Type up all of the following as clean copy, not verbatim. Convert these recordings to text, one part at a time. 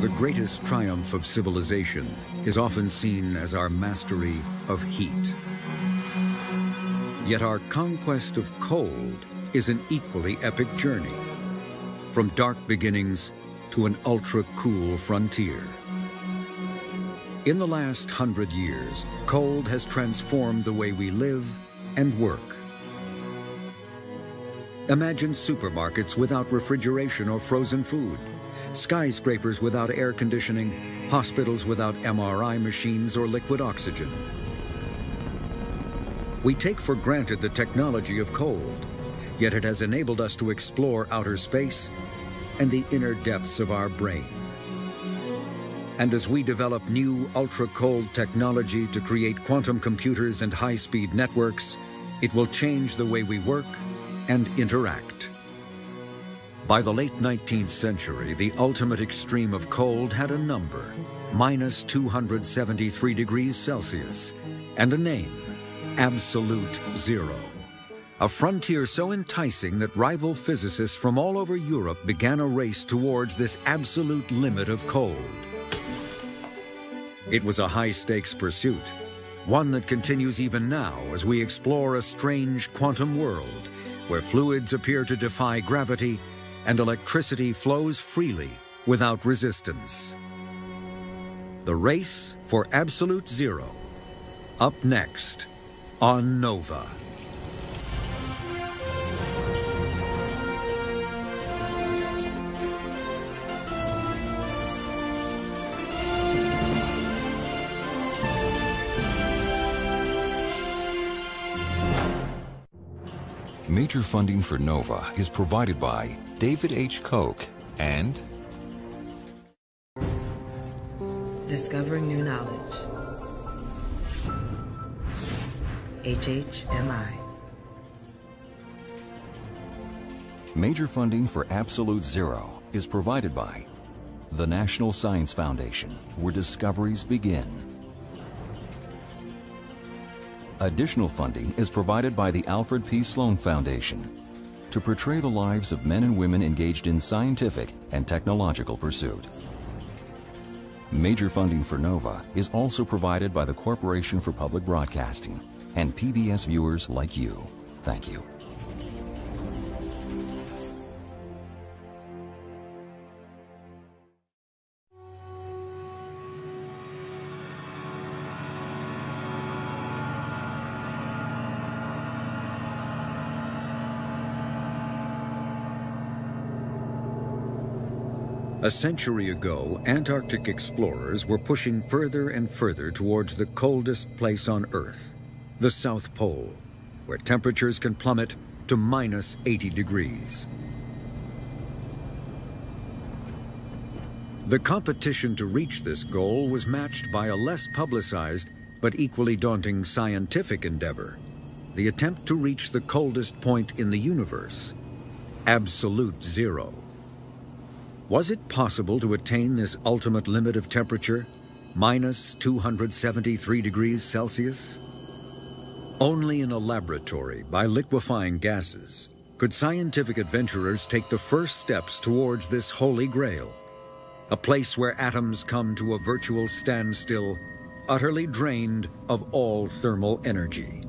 The greatest triumph of civilization is often seen as our mastery of heat. Yet our conquest of cold is an equally epic journey, from dark beginnings to an ultra-cool frontier. In the last 100 years, cold has transformed the way we live and work. Imagine supermarkets without refrigeration or frozen food, skyscrapers without air conditioning, hospitals without MRI machines or liquid oxygen. We take for granted the technology of cold, yet it has enabled us to explore outer space and the inner depths of our brain. And as we develop new ultra-cold technology to create quantum computers and high-speed networks, it will change the way we work and interact. By the late 19th century, the ultimate extreme of cold had a number, minus 273 degrees Celsius, and a name, absolute zero. A frontier so enticing that rival physicists from all over Europe began a race towards this absolute limit of cold. It was a high-stakes pursuit, one that continues even now as we explore a strange quantum world where fluids appear to defy gravity and electricity flows freely without resistance. The race for absolute zero. Up next on Nova. Major funding for NOVA is provided by David H. Koch and Discovering New Knowledge. HHMI. Major funding for Absolute Zero is provided by the National Science Foundation, where discoveries begin. Additional funding is provided by the Alfred P. Sloan Foundation to portray the lives of men and women engaged in scientific and technological pursuit. Major funding for NOVA is also provided by the Corporation for Public Broadcasting and PBS viewers like you. Thank you. A century ago, Antarctic explorers were pushing further and further towards the coldest place on Earth, the South Pole, where temperatures can plummet to minus 80 degrees. The competition to reach this goal was matched by a less publicized but equally daunting scientific endeavor, the attempt to reach the coldest point in the universe, absolute zero. Was it possible to attain this ultimate limit of temperature, minus 273 degrees Celsius? Only in a laboratory, by liquefying gases, could scientific adventurers take the first steps towards this holy grail, a place where atoms come to a virtual standstill, utterly drained of all thermal energy.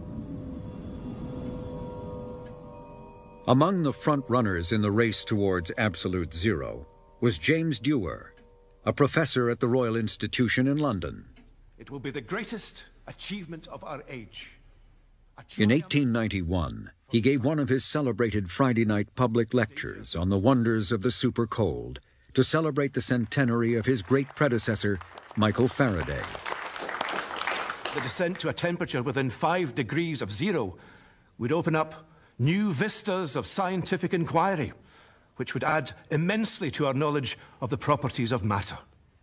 Among the front runners in the race towards absolute zero was James Dewar, a professor at the Royal Institution in London. It will be the greatest achievement of our age. In 1891, he gave one of his celebrated Friday night public lectures on the wonders of the super cold to celebrate the centenary of his great predecessor, Michael Faraday. The descent to a temperature within 5 degrees of zero would open up new vistas of scientific inquiry, which would add immensely to our knowledge of the properties of matter.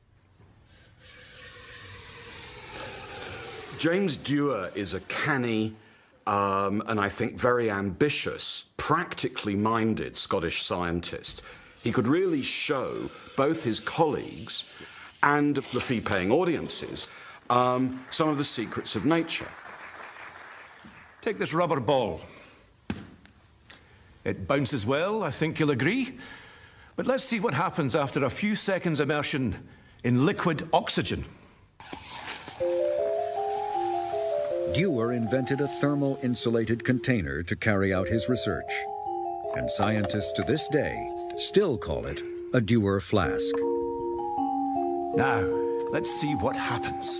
James Dewar is a canny and I think very ambitious, practically minded Scottish scientist. He could really show both his colleagues and the fee-paying audiences some of the secrets of nature. Take this rubber ball. It bounces well, I think you'll agree. But let's see what happens after a few seconds immersion in liquid oxygen. Dewar invented a thermal insulated container to carry out his research, and scientists to this day still call it a Dewar flask. Now, let's see what happens.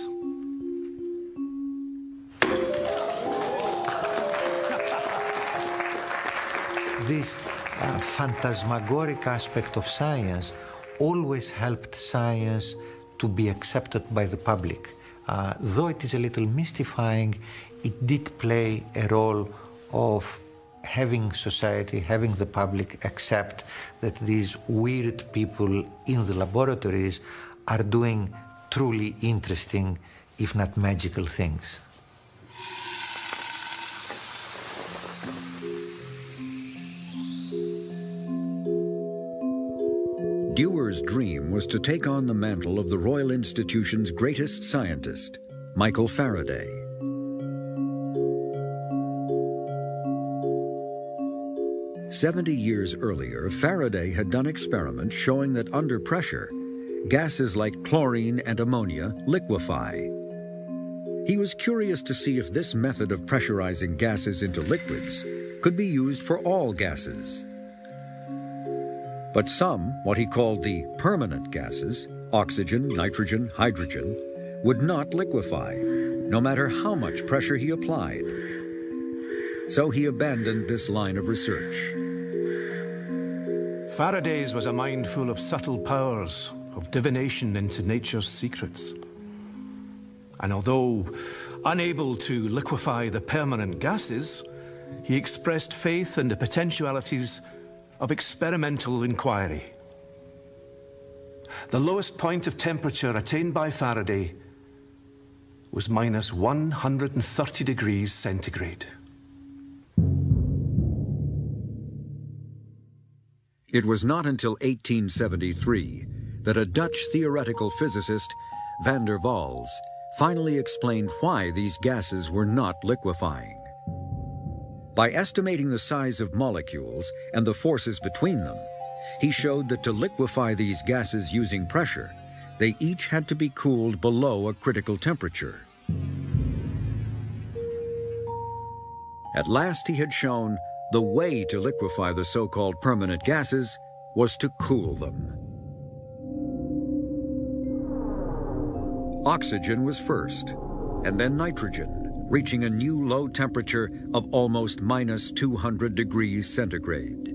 This phantasmagoric aspect of science always helped science to be accepted by the public. Though it is a little mystifying, it did play a role of having society, having the public accept that these weird people in the laboratories are doing truly interesting, if not magical things. Dewar's dream was to take on the mantle of the Royal Institution's greatest scientist, Michael Faraday. "70 years earlier, Faraday had done experiments showing that under pressure, gases like chlorine and ammonia liquefy. He was curious to see if this method of pressurizing gases into liquids could be used for all gases. But some, what he called the permanent gases, oxygen, nitrogen, hydrogen, would not liquefy, no matter how much pressure he applied. So he abandoned this line of research. Faraday's was a mind full of subtle powers, of divination into nature's secrets. And although unable to liquefy the permanent gases, he expressed faith in the potentialities of experimental inquiry. The lowest point of temperature attained by Faraday was minus 130 degrees centigrade. It was not until 1873 that a Dutch theoretical physicist, van der Waals, finally explained why these gases were not liquefying. By estimating the size of molecules and the forces between them, he showed that to liquefy these gases using pressure, they each had to be cooled below a critical temperature. At last he had shown the way to liquefy the so-called permanent gases was to cool them. Oxygen was first, and then nitrogen, reaching a new low temperature of almost minus 200 degrees centigrade.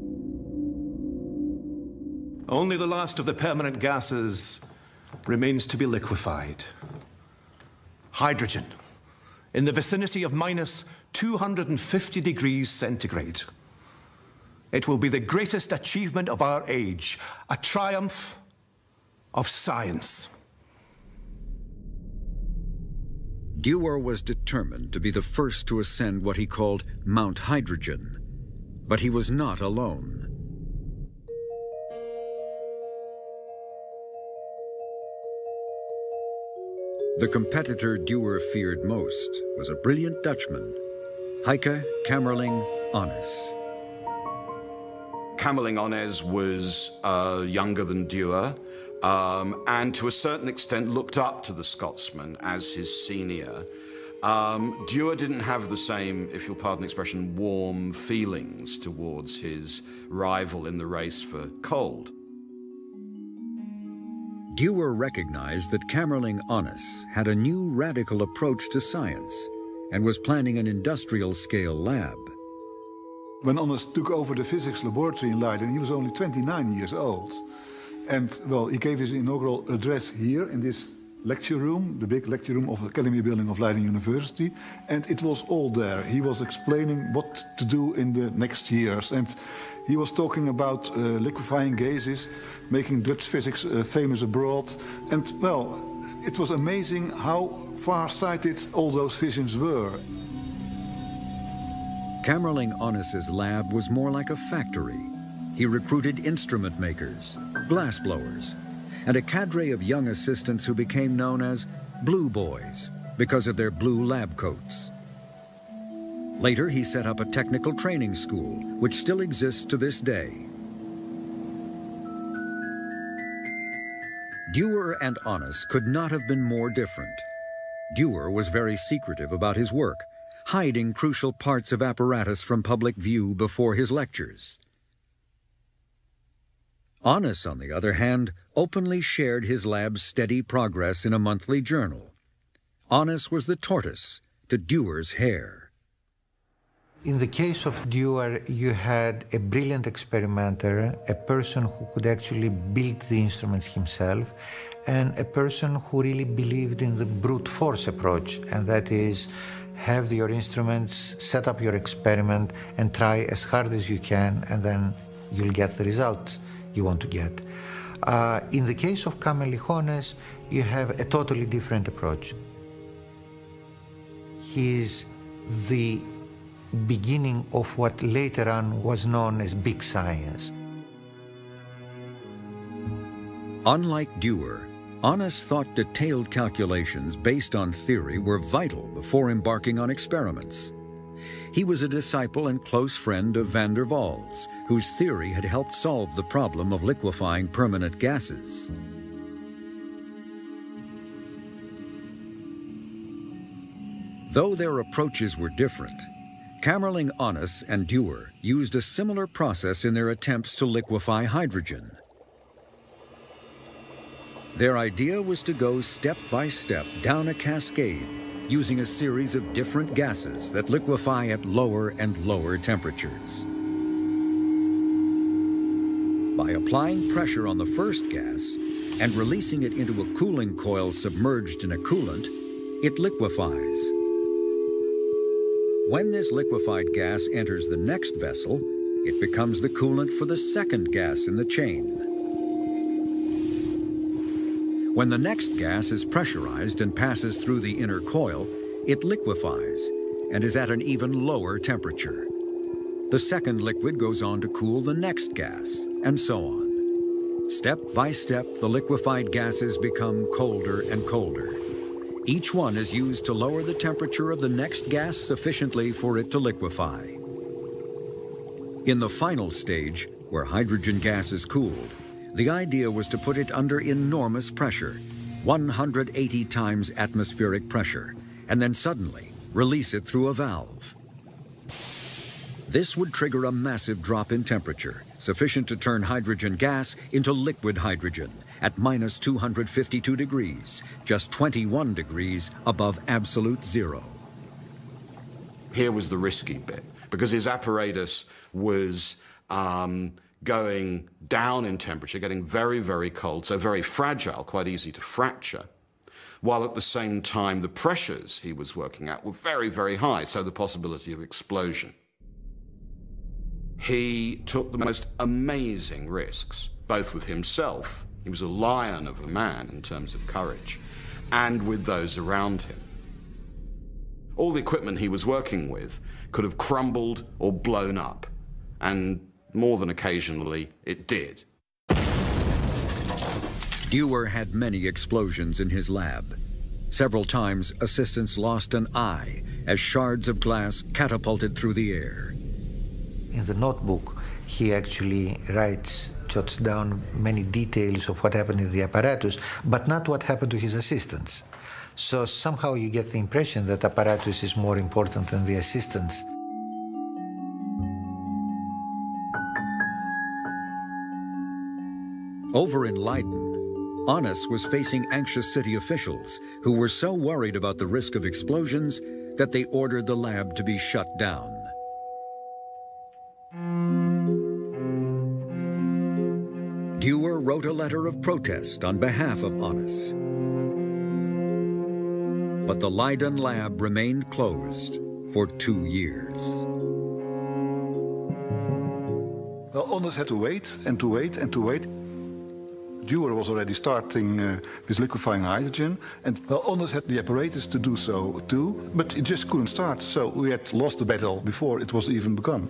Only the last of the permanent gases remains to be liquefied. Hydrogen, in the vicinity of minus 250 degrees centigrade. It will be the greatest achievement of our age, a triumph of science. Dewar was determined to be the first to ascend what he called Mount Hydrogen, but he was not alone. The competitor Dewar feared most was a brilliant Dutchman, Heike Kamerlingh Onnes. Kamerlingh Onnes was younger than Dewar, and to a certain extent looked up to the Scotsman as his senior. Dewar didn't have the same, if you'll pardon the expression, warm feelings towards his rival in the race for cold. Dewar recognized that Kamerlingh Onnes had a new radical approach to science and was planning an industrial-scale lab. When Onnes took over the physics laboratory in Leiden, he was only 29 years old. And, well, he gave his inaugural address here in this lecture room, the big lecture room of the Academy building of Leiden University, and it was all there. He was explaining what to do in the next years, and he was talking about liquefying gases, making Dutch physics famous abroad, and, well, it was amazing how far-sighted all those visions were. Kamerlingh Onnes's lab was more like a factory. He recruited instrument makers, glassblowers, and a cadre of young assistants who became known as Blue Boys because of their blue lab coats. Later, he set up a technical training school, which still exists to this day. Dewar and Onnes could not have been more different. Dewar was very secretive about his work, hiding crucial parts of apparatus from public view before his lectures. Onnes, on the other hand, openly shared his lab's steady progress in a monthly journal. Onnes was the tortoise to Dewar's hare. In the case of Dewar, you had a brilliant experimenter, a person who could actually build the instruments himself, and a person who really believed in the brute force approach, and that is, have your instruments, set up your experiment, and try as hard as you can, and then you'll get the results you want to get. In the case of Kamelichones, you have a totally different approach. He's the beginning of what later on was known as big science. Unlike Dewar, Onnes thought detailed calculations based on theory were vital before embarking on experiments. He was a disciple and close friend of van der Waals, whose theory had helped solve the problem of liquefying permanent gases. Though their approaches were different, Kamerlingh Onnes and Dewar used a similar process in their attempts to liquefy hydrogen. Their idea was to go step by step down a cascade, using a series of different gases that liquefy at lower and lower temperatures. By applying pressure on the first gas and releasing it into a cooling coil submerged in a coolant, it liquefies. When this liquefied gas enters the next vessel, it becomes the coolant for the second gas in the chain. When the next gas is pressurized and passes through the inner coil, it liquefies and is at an even lower temperature. The second liquid goes on to cool the next gas, and so on. Step by step, the liquefied gases become colder and colder. Each one is used to lower the temperature of the next gas sufficiently for it to liquefy. In the final stage, where hydrogen gas is cooled, the idea was to put it under enormous pressure, 180 times atmospheric pressure, and then suddenly release it through a valve. This would trigger a massive drop in temperature, sufficient to turn hydrogen gas into liquid hydrogen at minus 252 degrees, just 21 degrees above absolute zero. Here was the risky bit, because his apparatus was going down in temperature, getting very, very cold, so very fragile, quite easy to fracture, while at the same time the pressures he was working at were very, very high, so the possibility of explosion. He took the most amazing risks, both with himself, he was a lion of a man in terms of courage, and with those around him. All the equipment he was working with could have crumbled or blown up, and more than occasionally it did. Dewar had many explosions in his lab. Several times, assistants lost an eye as shards of glass catapulted through the air. In the notebook, he actually jots down many details of what happened in the apparatus, but not what happened to his assistants. So somehow you get the impression that apparatus is more important than the assistants. Over in Leiden, Onnes was facing anxious city officials who were so worried about the risk of explosions that they ordered the lab to be shut down. Dewar wrote a letter of protest on behalf of Onnes. But the Leiden lab remained closed for 2 years. Well, Onnes had to wait and to wait and to wait. Dewar was already starting with liquefying hydrogen, and well, Onnes had the apparatus to do so too, but it just couldn't start, so we had lost the battle before it was even begun.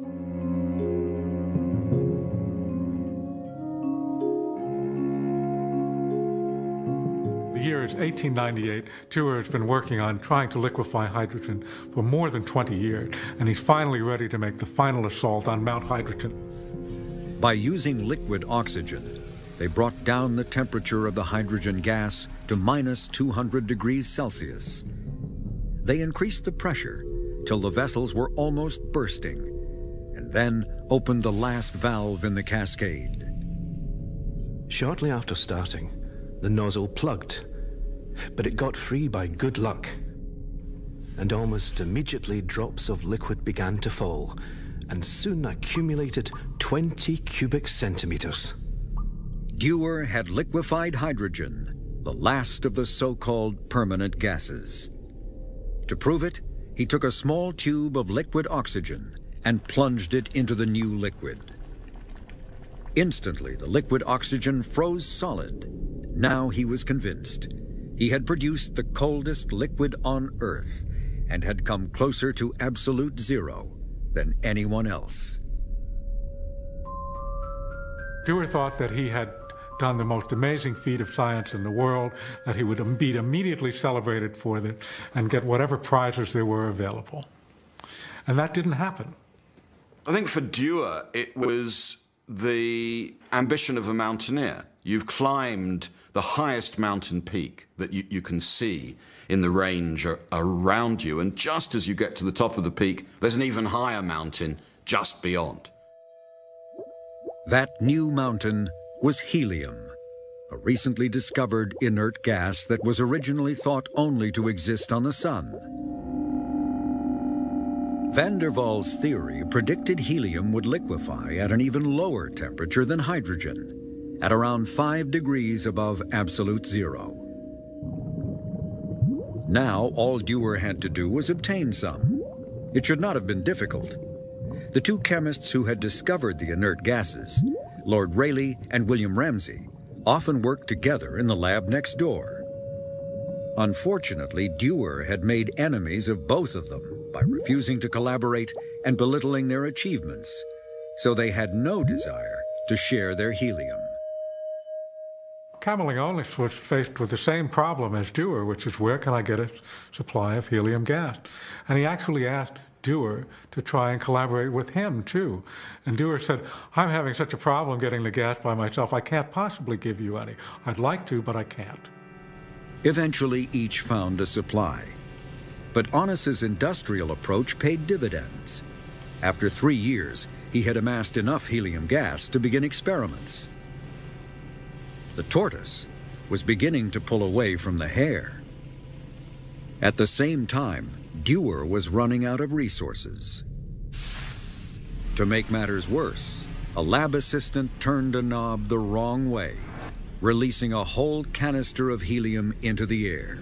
The year is 1898. Dewar has been working on trying to liquefy hydrogen for more than 20 years, and he's finally ready to make the final assault on Mount Hydrogen. By using liquid oxygen, they brought down the temperature of the hydrogen gas to minus 200 degrees Celsius. They increased the pressure till the vessels were almost bursting, and then opened the last valve in the cascade. Shortly after starting, the nozzle plugged, but it got free by good luck. And almost immediately drops of liquid began to fall, and soon accumulated 20 cubic centimeters. Dewar had liquefied hydrogen, the last of the so-called permanent gases. To prove it, he took a small tube of liquid oxygen and plunged it into the new liquid. Instantly, the liquid oxygen froze solid. Now he was convinced. He had produced the coldest liquid on Earth and had come closer to absolute zero than anyone else. Dewar thought that he had done the most amazing feat of science in the world, that he would be immediately celebrated for it and get whatever prizes there were available. And that didn't happen. I think for Dewar, it was the ambition of a mountaineer. You've climbed the highest mountain peak that you can see in the range around you, and just as you get to the top of the peak, there's an even higher mountain just beyond. That new mountain was helium, a recently discovered inert gas that was originally thought only to exist on the sun. Van der Waals' theory predicted helium would liquefy at an even lower temperature than hydrogen, at around 5 degrees above absolute zero. Now, all Dewar had to do was obtain some. It should not have been difficult. The two chemists who had discovered the inert gases, Lord Rayleigh and William Ramsay, often worked together in the lab next door. Unfortunately, Dewar had made enemies of both of them by refusing to collaborate and belittling their achievements, so they had no desire to share their helium. Camerlingionis was faced with the same problem as Dewar, which is, where can I get a supply of helium gas? And he actually asked Dewar to try and collaborate with him, too. And Dewar said, I'm having such a problem getting the gas by myself, I can't possibly give you any. I'd like to, but I can't. Eventually, each found a supply. But Onnes's industrial approach paid dividends. After 3 years, he had amassed enough helium gas to begin experiments. The tortoise was beginning to pull away from the hare. At the same time, Dewar was running out of resources. To make matters worse, a lab assistant turned a knob the wrong way, releasing a whole canister of helium into the air.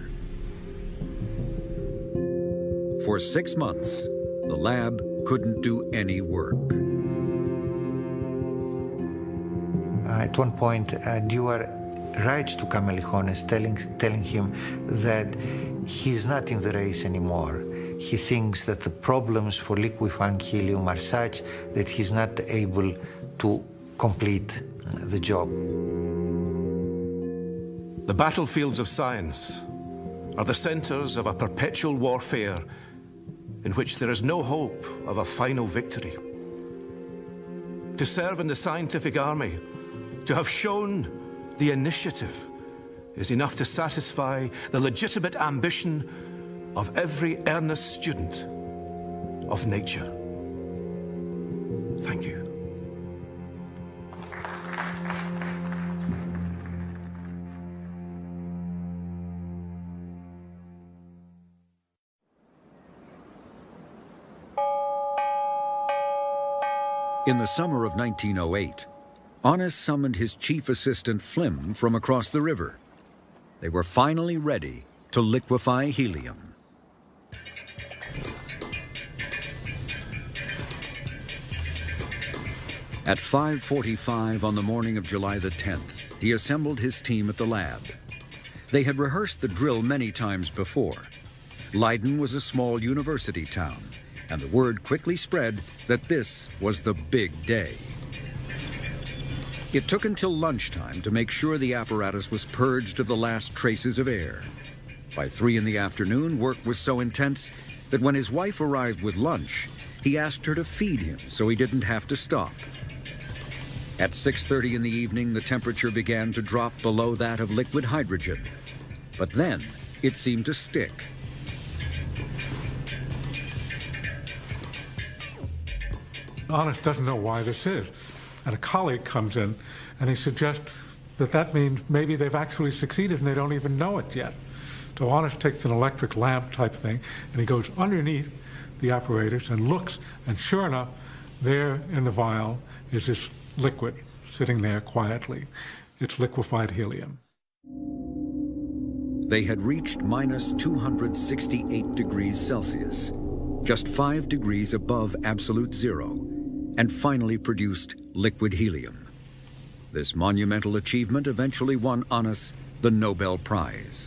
For 6 months, the lab couldn't do any work. At one point, Dewar writes to Camerlingionis telling him that he's not in the race anymore. He thinks that the problems for liquefying helium are such that he's not able to complete the job. The battlefields of science are the centers of a perpetual warfare in which there is no hope of a final victory. To serve in the scientific army, to have shown the initiative, is enough to satisfy the legitimate ambition of every earnest student of nature. Thank you. In the summer of 1908, Onnes summoned his chief assistant Flim from across the river. They were finally ready to liquefy helium. At 5:45 on the morning of July the 10th, he assembled his team at the lab. They had rehearsed the drill many times before. Leiden was a small university town, and the word quickly spread that this was the big day. It took until lunchtime to make sure the apparatus was purged of the last traces of air. By 3 in the afternoon, work was so intense that when his wife arrived with lunch, he asked her to feed him so he didn't have to stop. At 6:30 in the evening, the temperature began to drop below that of liquid hydrogen. But then, it seemed to stick. Honest doesn't know why this is. And a colleague comes in and he suggests that that means maybe they've actually succeeded and they don't even know it yet. So Honest takes an electric lamp type thing and he goes underneath the apparatus and looks, and sure enough, there in the vial is this liquid sitting there quietly. It's liquefied helium. They had reached minus 268 degrees Celsius, just 5 degrees above absolute zero, and finally produced liquid helium. This monumental achievement eventually won Honest the Nobel Prize.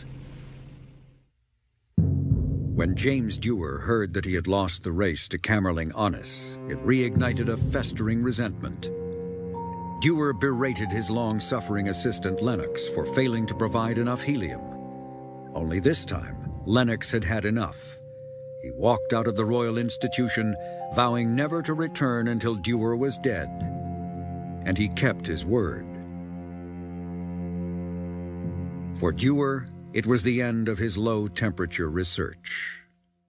When James Dewar heard that he had lost the race to Kamerlingh Onnes, it reignited a festering resentment. Dewar berated his long-suffering assistant Lennox for failing to provide enough helium. Only this time, Lennox had had enough. He walked out of the Royal Institution, vowing never to return until Dewar was dead. And he kept his word. For Dewar, it was the end of his low-temperature research.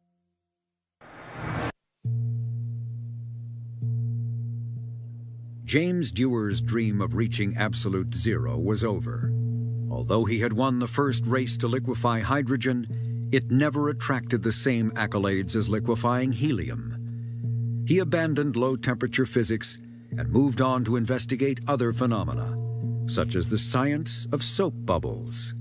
James Dewar's dream of reaching absolute zero was over. Although he had won the first race to liquefy hydrogen, it never attracted the same accolades as liquefying helium. He abandoned low-temperature physics and moved on to investigate other phenomena, such as the science of soap bubbles.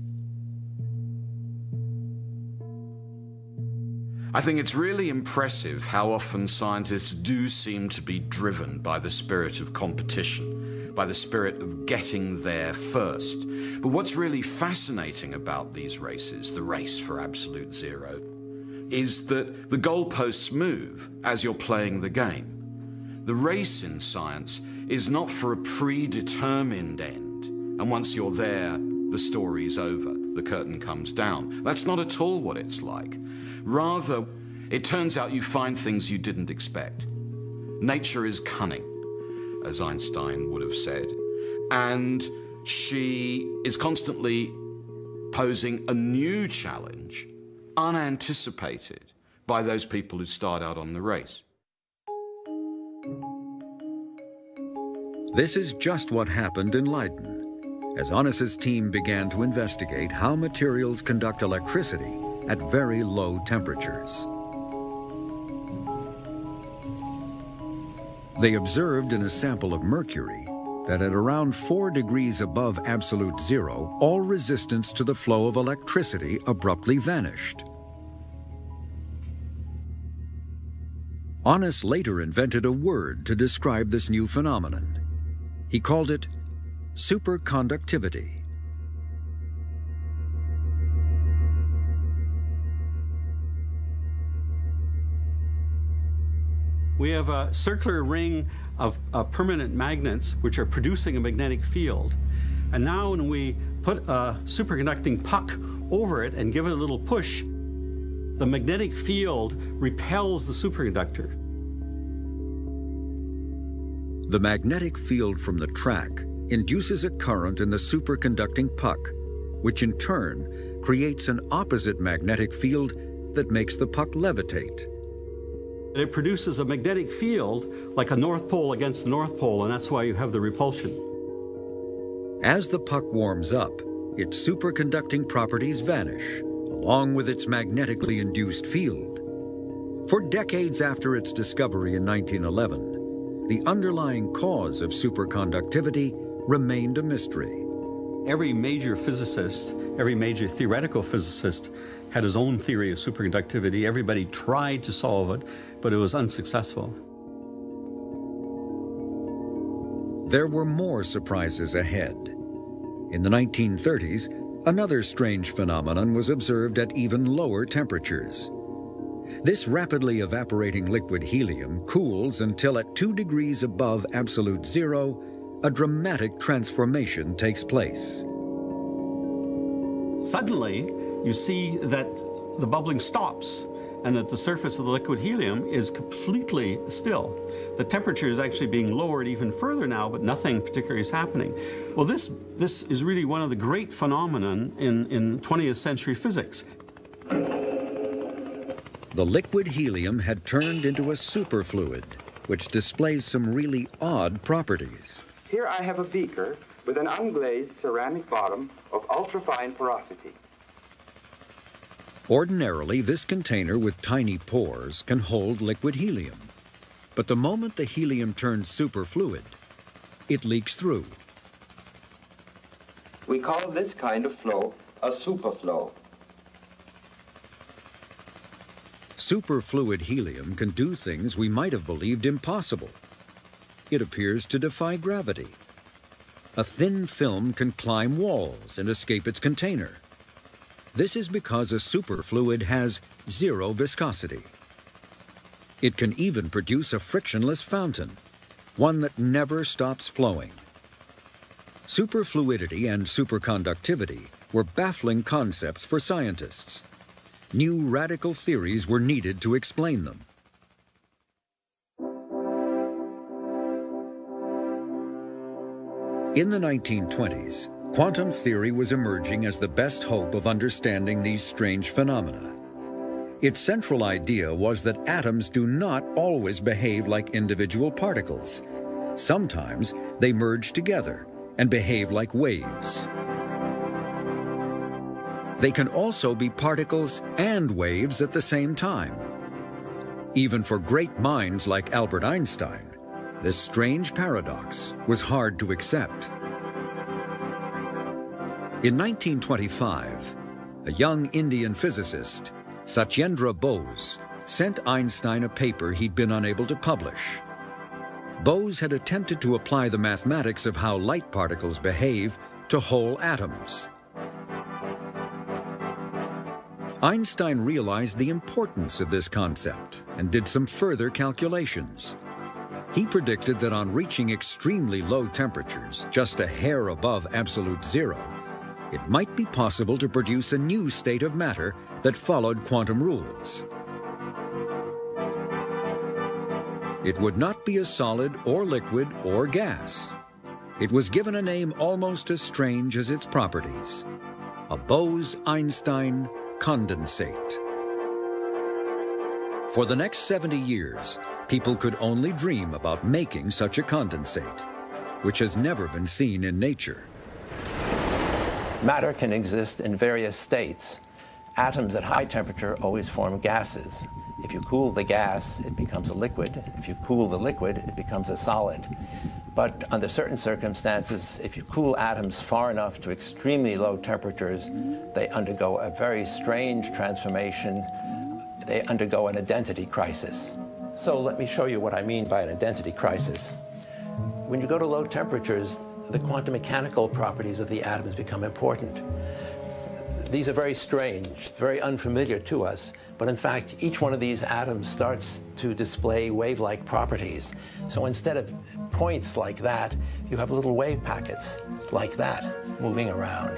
I think it's really impressive how often scientists do seem to be driven by the spirit of competition, by the spirit of getting there first. But what's really fascinating about these races, the race for absolute zero, is that the goalposts move as you're playing the game. The race in science is not for a predetermined end, and once you're there, the story's over, the curtain comes down. That's not at all what it's like. Rather, it turns out you find things you didn't expect. Nature is cunning, as Einstein would have said, and she is constantly posing a new challenge, unanticipated by those people who start out on the race. This is just what happened in Leiden, as Onnes's team began to investigate how materials conduct electricity at very low temperatures. They observed in a sample of mercury that at around 4 degrees above absolute zero, all resistance to the flow of electricity abruptly vanished. Onnes later invented a word to describe this new phenomenon. He called it superconductivity. We have a circular ring of permanent magnets which are producing a magnetic field. And now when we put a superconducting puck over it and give it a little push, the magnetic field repels the superconductor. The magnetic field from the track induces a current in the superconducting puck, which in turn creates an opposite magnetic field that makes the puck levitate. It produces a magnetic field like a North Pole against the North Pole, and that's why you have the repulsion. As the puck warms up, its superconducting properties vanish, along with its magnetically induced field. For decades after its discovery in 1911, the underlying cause of superconductivity remained a mystery. Every major physicist, every major theoretical physicist had his own theory of superconductivity. Everybody tried to solve it, but it was unsuccessful. There were more surprises ahead. In the 1930s, another strange phenomenon was observed at even lower temperatures. This rapidly evaporating liquid helium cools until at 2 degrees above absolute zero, a dramatic transformation takes place. Suddenly, you see that the bubbling stops, and that the surface of the liquid helium is completely still. The temperature is actually being lowered even further now, but nothing particularly is happening. Well, this is really one of the great phenomenon in 20th century physics. The liquid helium had turned into a superfluid, which displays some really odd properties. Here I have a beaker with an unglazed ceramic bottom of ultrafine porosity. Ordinarily, this container with tiny pores can hold liquid helium. But the moment the helium turns superfluid, it leaks through. We call this kind of flow a superflow. Superfluid helium can do things we might have believed impossible. It appears to defy gravity. A thin film can climb walls and escape its container. This is because a superfluid has zero viscosity. It can even produce a frictionless fountain, one that never stops flowing. Superfluidity and superconductivity were baffling concepts for scientists. New radical theories were needed to explain them. In the 1920s, quantum theory was emerging as the best hope of understanding these strange phenomena. Its central idea was that atoms do not always behave like individual particles. Sometimes they merge together and behave like waves. They can also be particles and waves at the same time. Even for great minds like Albert Einstein, this strange paradox was hard to accept. In 1925, a young Indian physicist, Satyendra Bose, sent Einstein a paper he'd been unable to publish. Bose had attempted to apply the mathematics of how light particles behave to whole atoms. Einstein realized the importance of this concept and did some further calculations. He predicted that on reaching extremely low temperatures, just a hair above absolute zero, it might be possible to produce a new state of matter that followed quantum rules. It would not be a solid or liquid or gas. It was given a name almost as strange as its properties: a Bose-Einstein condensate. For the next 70 years, people could only dream about making such a condensate, which has never been seen in nature. Matter can exist in various states. Atoms at high temperature always form gases. If you cool the gas, it becomes a liquid. If you cool the liquid, it becomes a solid. But under certain circumstances, if you cool atoms far enough to extremely low temperatures, they undergo a very strange transformation. They undergo an identity crisis. So let me show you what I mean by an identity crisis. When you go to low temperatures, the quantum mechanical properties of the atoms become important. These are very strange, very unfamiliar to us, but in fact, each one of these atoms starts to display wave-like properties. So instead of points like that, you have little wave packets like that moving around.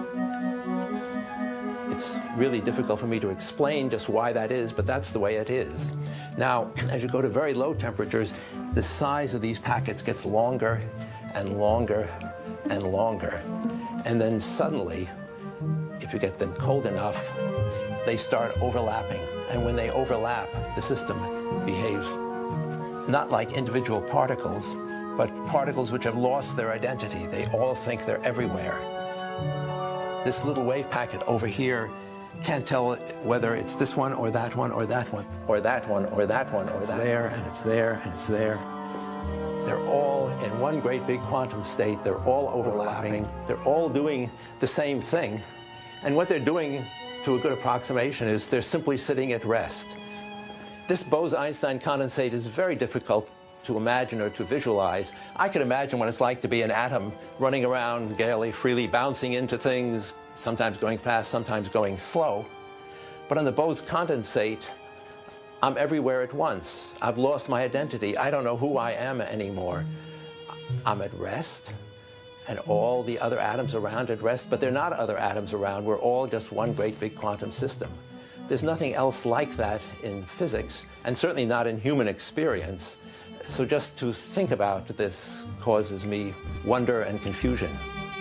It's really difficult for me to explain just why that is, but that's the way it is. Now, as you go to very low temperatures, the size of these packets gets longer and longer and longer. And then suddenly, if you get them cold enough, they start overlapping. And when they overlap, the system behaves not like individual particles, but particles which have lost their identity. They all think they're everywhere. This little wave packet over here can't tell whether it's this one or that one or that one or that one or that one or that. It's there and it's there and it's there. They're all in one great big quantum state. They're all overlapping. They're all doing the same thing. And what they're doing, to a good approximation, is they're simply sitting at rest. This Bose-Einstein condensate is very difficult to imagine or to visualize. I could imagine what it's like to be an atom running around gaily, freely, bouncing into things, sometimes going fast, sometimes going slow. But on the Bose condensate, I'm everywhere at once. I've lost my identity. I don't know who I am anymore. I'm at rest, and all the other atoms around at rest, but they're not other atoms around. We're all just one great big quantum system. There's nothing else like that in physics, and certainly not in human experience. So just to think about this causes me wonder and confusion.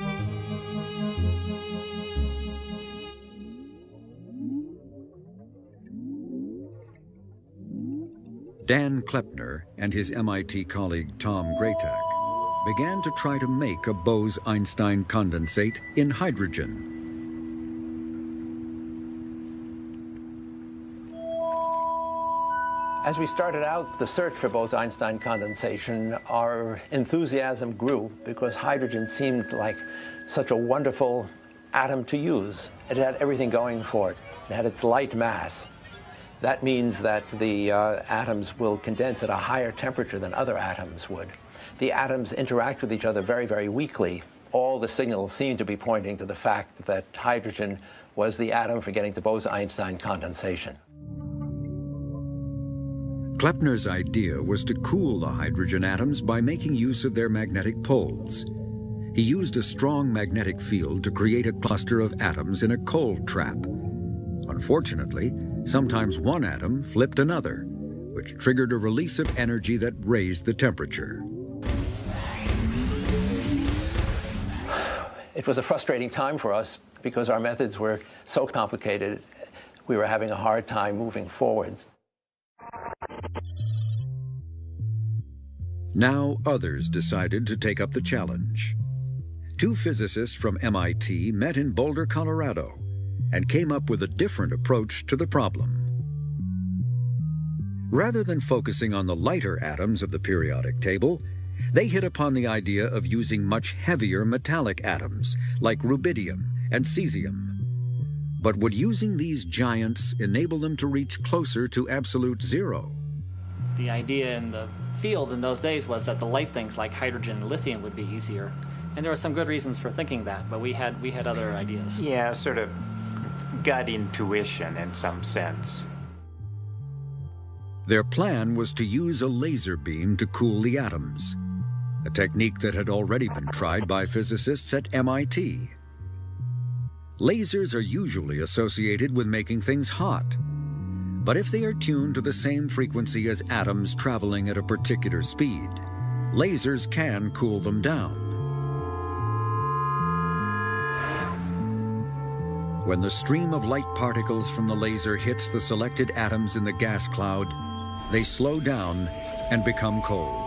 Dan Kleppner and his MIT colleague Tom Graytak began to try to make a Bose-Einstein condensate in hydrogen. As we started out the search for Bose-Einstein condensation, our enthusiasm grew because hydrogen seemed like such a wonderful atom to use. It had everything going for it. It had its light mass. That means that the atoms will condense at a higher temperature than other atoms would. The atoms interact with each other very, very weakly. All the signals seem to be pointing to the fact that hydrogen was the atom for getting to Bose-Einstein condensation. Kleppner's idea was to cool the hydrogen atoms by making use of their magnetic poles. He used a strong magnetic field to create a cluster of atoms in a cold trap. Unfortunately, sometimes one atom flipped another, which triggered a release of energy that raised the temperature. It was a frustrating time for us because our methods were so complicated, we were having a hard time moving forward. Now others decided to take up the challenge. Two physicists from MIT met in Boulder, Colorado, and came up with a different approach to the problem. Rather than focusing on the lighter atoms of the periodic table, they hit upon the idea of using much heavier metallic atoms, like rubidium and cesium. But would using these giants enable them to reach closer to absolute zero? The idea in the field in those days was that the light things like hydrogen and lithium would be easier. And there were some good reasons for thinking that, but we had other ideas. Yeah, sort of gut intuition in some sense. Their plan was to use a laser beam to cool the atoms, a technique that had already been tried by physicists at MIT. Lasers are usually associated with making things hot. But if they are tuned to the same frequency as atoms traveling at a particular speed, lasers can cool them down. When the stream of light particles from the laser hits the selected atoms in the gas cloud, they slow down and become cold.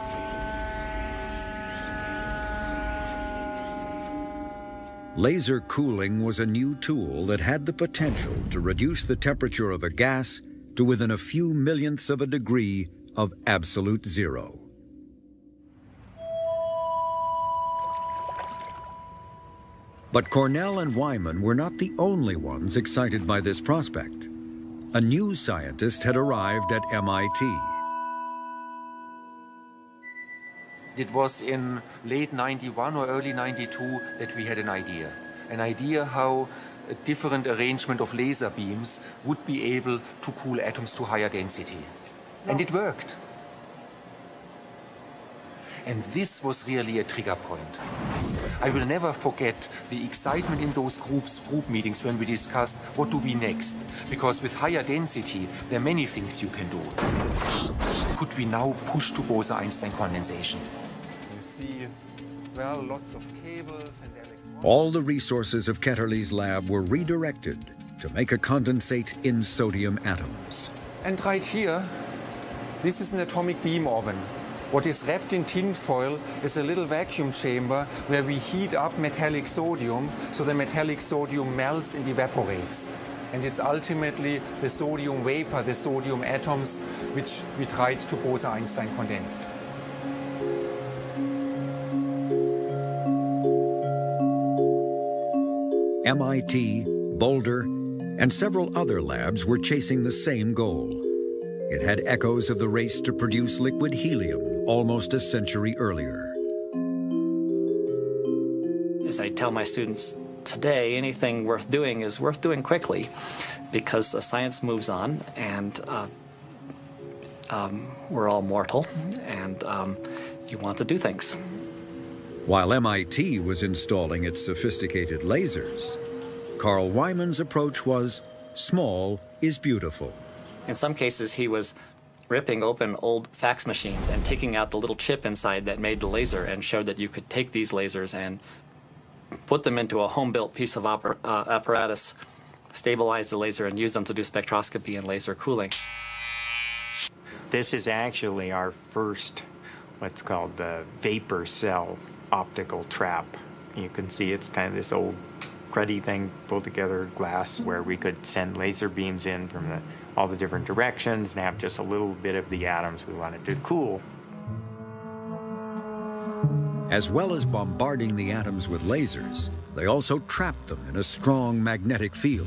Laser cooling was a new tool that had the potential to reduce the temperature of a gas to within a few millionths of a degree of absolute zero. But Cornell and Wyman were not the only ones excited by this prospect. A new scientist had arrived at MIT. It was in late 91 or early 92 that we had an idea how a different arrangement of laser beams would be able to cool atoms to higher density. And it worked. And this was really a trigger point. I will never forget the excitement in those group meetings when we discussed what do we next. Because with higher density, there are many things you can do. Could we now push to Bose-Einstein condensation? You see, well, lots of cables and electronics. All the resources of Ketterle's lab were redirected to make a condensate in sodium atoms. And right here, this is an atomic beam oven. What is wrapped in tin foil is a little vacuum chamber where we heat up metallic sodium so the metallic sodium melts and evaporates. And it's ultimately the sodium vapor, the sodium atoms, which we tried to Bose-Einstein condense. MIT, Boulder, and several other labs were chasing the same goal. It had echoes of the race to produce liquid helium almost a century earlier. As I tell my students today, anything worth doing is worth doing quickly because science moves on and we're all mortal and you want to do things. While MIT was installing its sophisticated lasers, Carl Wyman's approach was small is beautiful. In some cases, he was ripping open old fax machines and taking out the little chip inside that made the laser and showed that you could take these lasers and put them into a home-built piece of apparatus, stabilize the laser, and use them to do spectroscopy and laser cooling. This is actually our first, what's called the vapor cell optical trap. You can see it's kind of this old cruddy thing, pulled together glass, where we could send laser beams in from all the different directions and have just a little bit of the atoms we wanted to cool. As well as bombarding the atoms with lasers, they also trapped them in a strong magnetic field.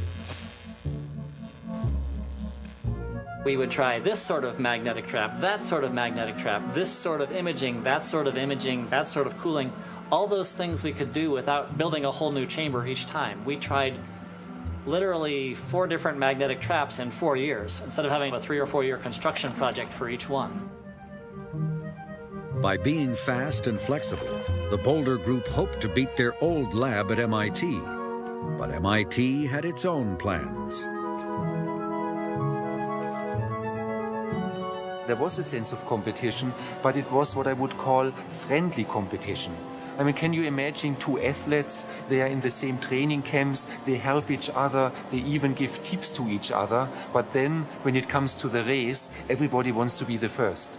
We would try this sort of magnetic trap, that sort of magnetic trap, this sort of imaging, that sort of imaging, that sort of cooling. All those things we could do without building a whole new chamber each time. We tried literally 4 different magnetic traps in 4 years, instead of having a 3 or 4 year construction project for each one. By being fast and flexible, the Boulder Group hoped to beat their old lab at MIT. But MIT had its own plans. There was a sense of competition, but it was what I would call friendly competition. I mean, can you imagine 2 athletes? They are in the same training camps, they help each other, they even give tips to each other, but then when it comes to the race, everybody wants to be the first.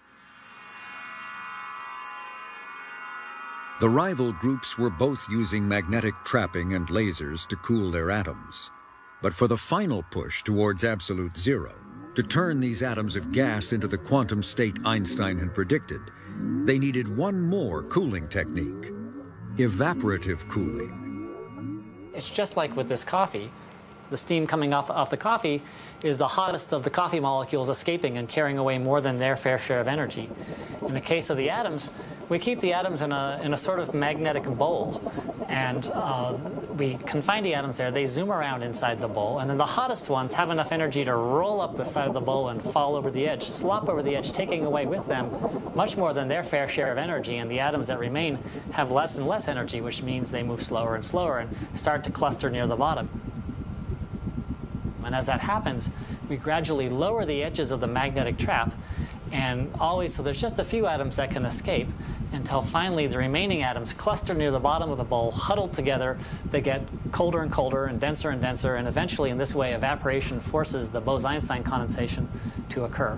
The rival groups were both using magnetic trapping and lasers to cool their atoms. But for the final push towards absolute zero, to turn these atoms of gas into the quantum state Einstein had predicted, they needed one more cooling technique: evaporative cooling. It's just like with this coffee. The steam coming off the coffee is the hottest of the coffee molecules escaping and carrying away more than their fair share of energy. In the case of the atoms, we keep the atoms in a sort of magnetic bowl, and we confine the atoms there. They zoom around inside the bowl, and then the hottest ones have enough energy to roll up the side of the bowl and fall over the edge, slop over the edge, taking away with them much more than their fair share of energy, and the atoms that remain have less and less energy, which means they move slower and slower and start to cluster near the bottom. And as that happens, we gradually lower the edges of the magnetic trap, and always, so there's just a few atoms that can escape, until finally the remaining atoms cluster near the bottom of the bowl, huddled together. They get colder and colder and denser, and eventually in this way evaporation forces the Bose-Einstein condensation to occur.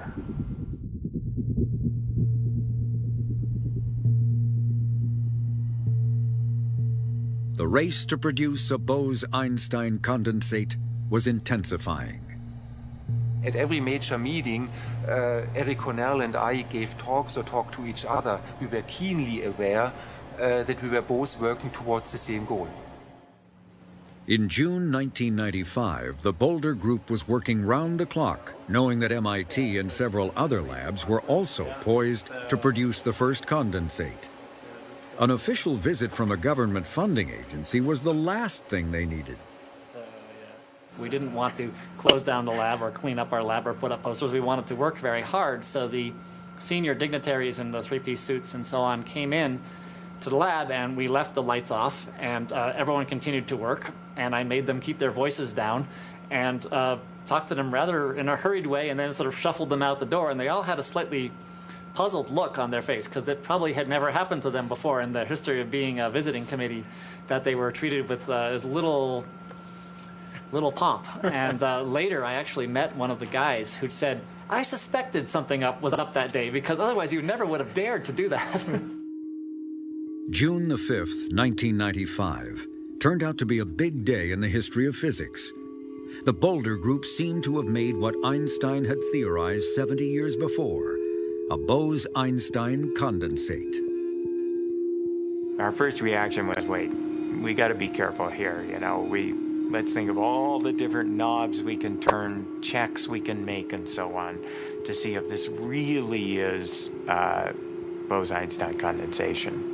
The race to produce a Bose-Einstein condensate was intensifying. At every major meeting, Eric Cornell and I gave talks or talked to each other. We were keenly aware that we were both working towards the same goal. In June 1995, the Boulder Group was working round the clock, knowing that MIT and several other labs were also poised to produce the first condensate. An official visit from a government funding agency was the last thing they needed. We didn't want to close down the lab or clean up our lab or put up posters. We wanted to work very hard, so the senior dignitaries in the 3-piece suits and so on came in to the lab, and we left the lights off, and everyone continued to work, and I made them keep their voices down and talked to them rather in a hurried way, and then sort of shuffled them out the door, and they all had a slightly puzzled look on their face, because it probably had never happened to them before in the history of being a visiting committee, that they were treated with as little pomp. And later I actually met one of the guys who said, I suspected something was up that day, because otherwise you never would have dared to do that. June the 5th, 1995, turned out to be a big day in the history of physics. The Boulder Group seemed to have made what Einstein had theorized 70 years before, a Bose-Einstein condensate. Our first reaction was, wait, we got to be careful here, you know, let's think of all the different knobs we can turn, checks we can make, and so on, to see if this really is Bose-Einstein condensation.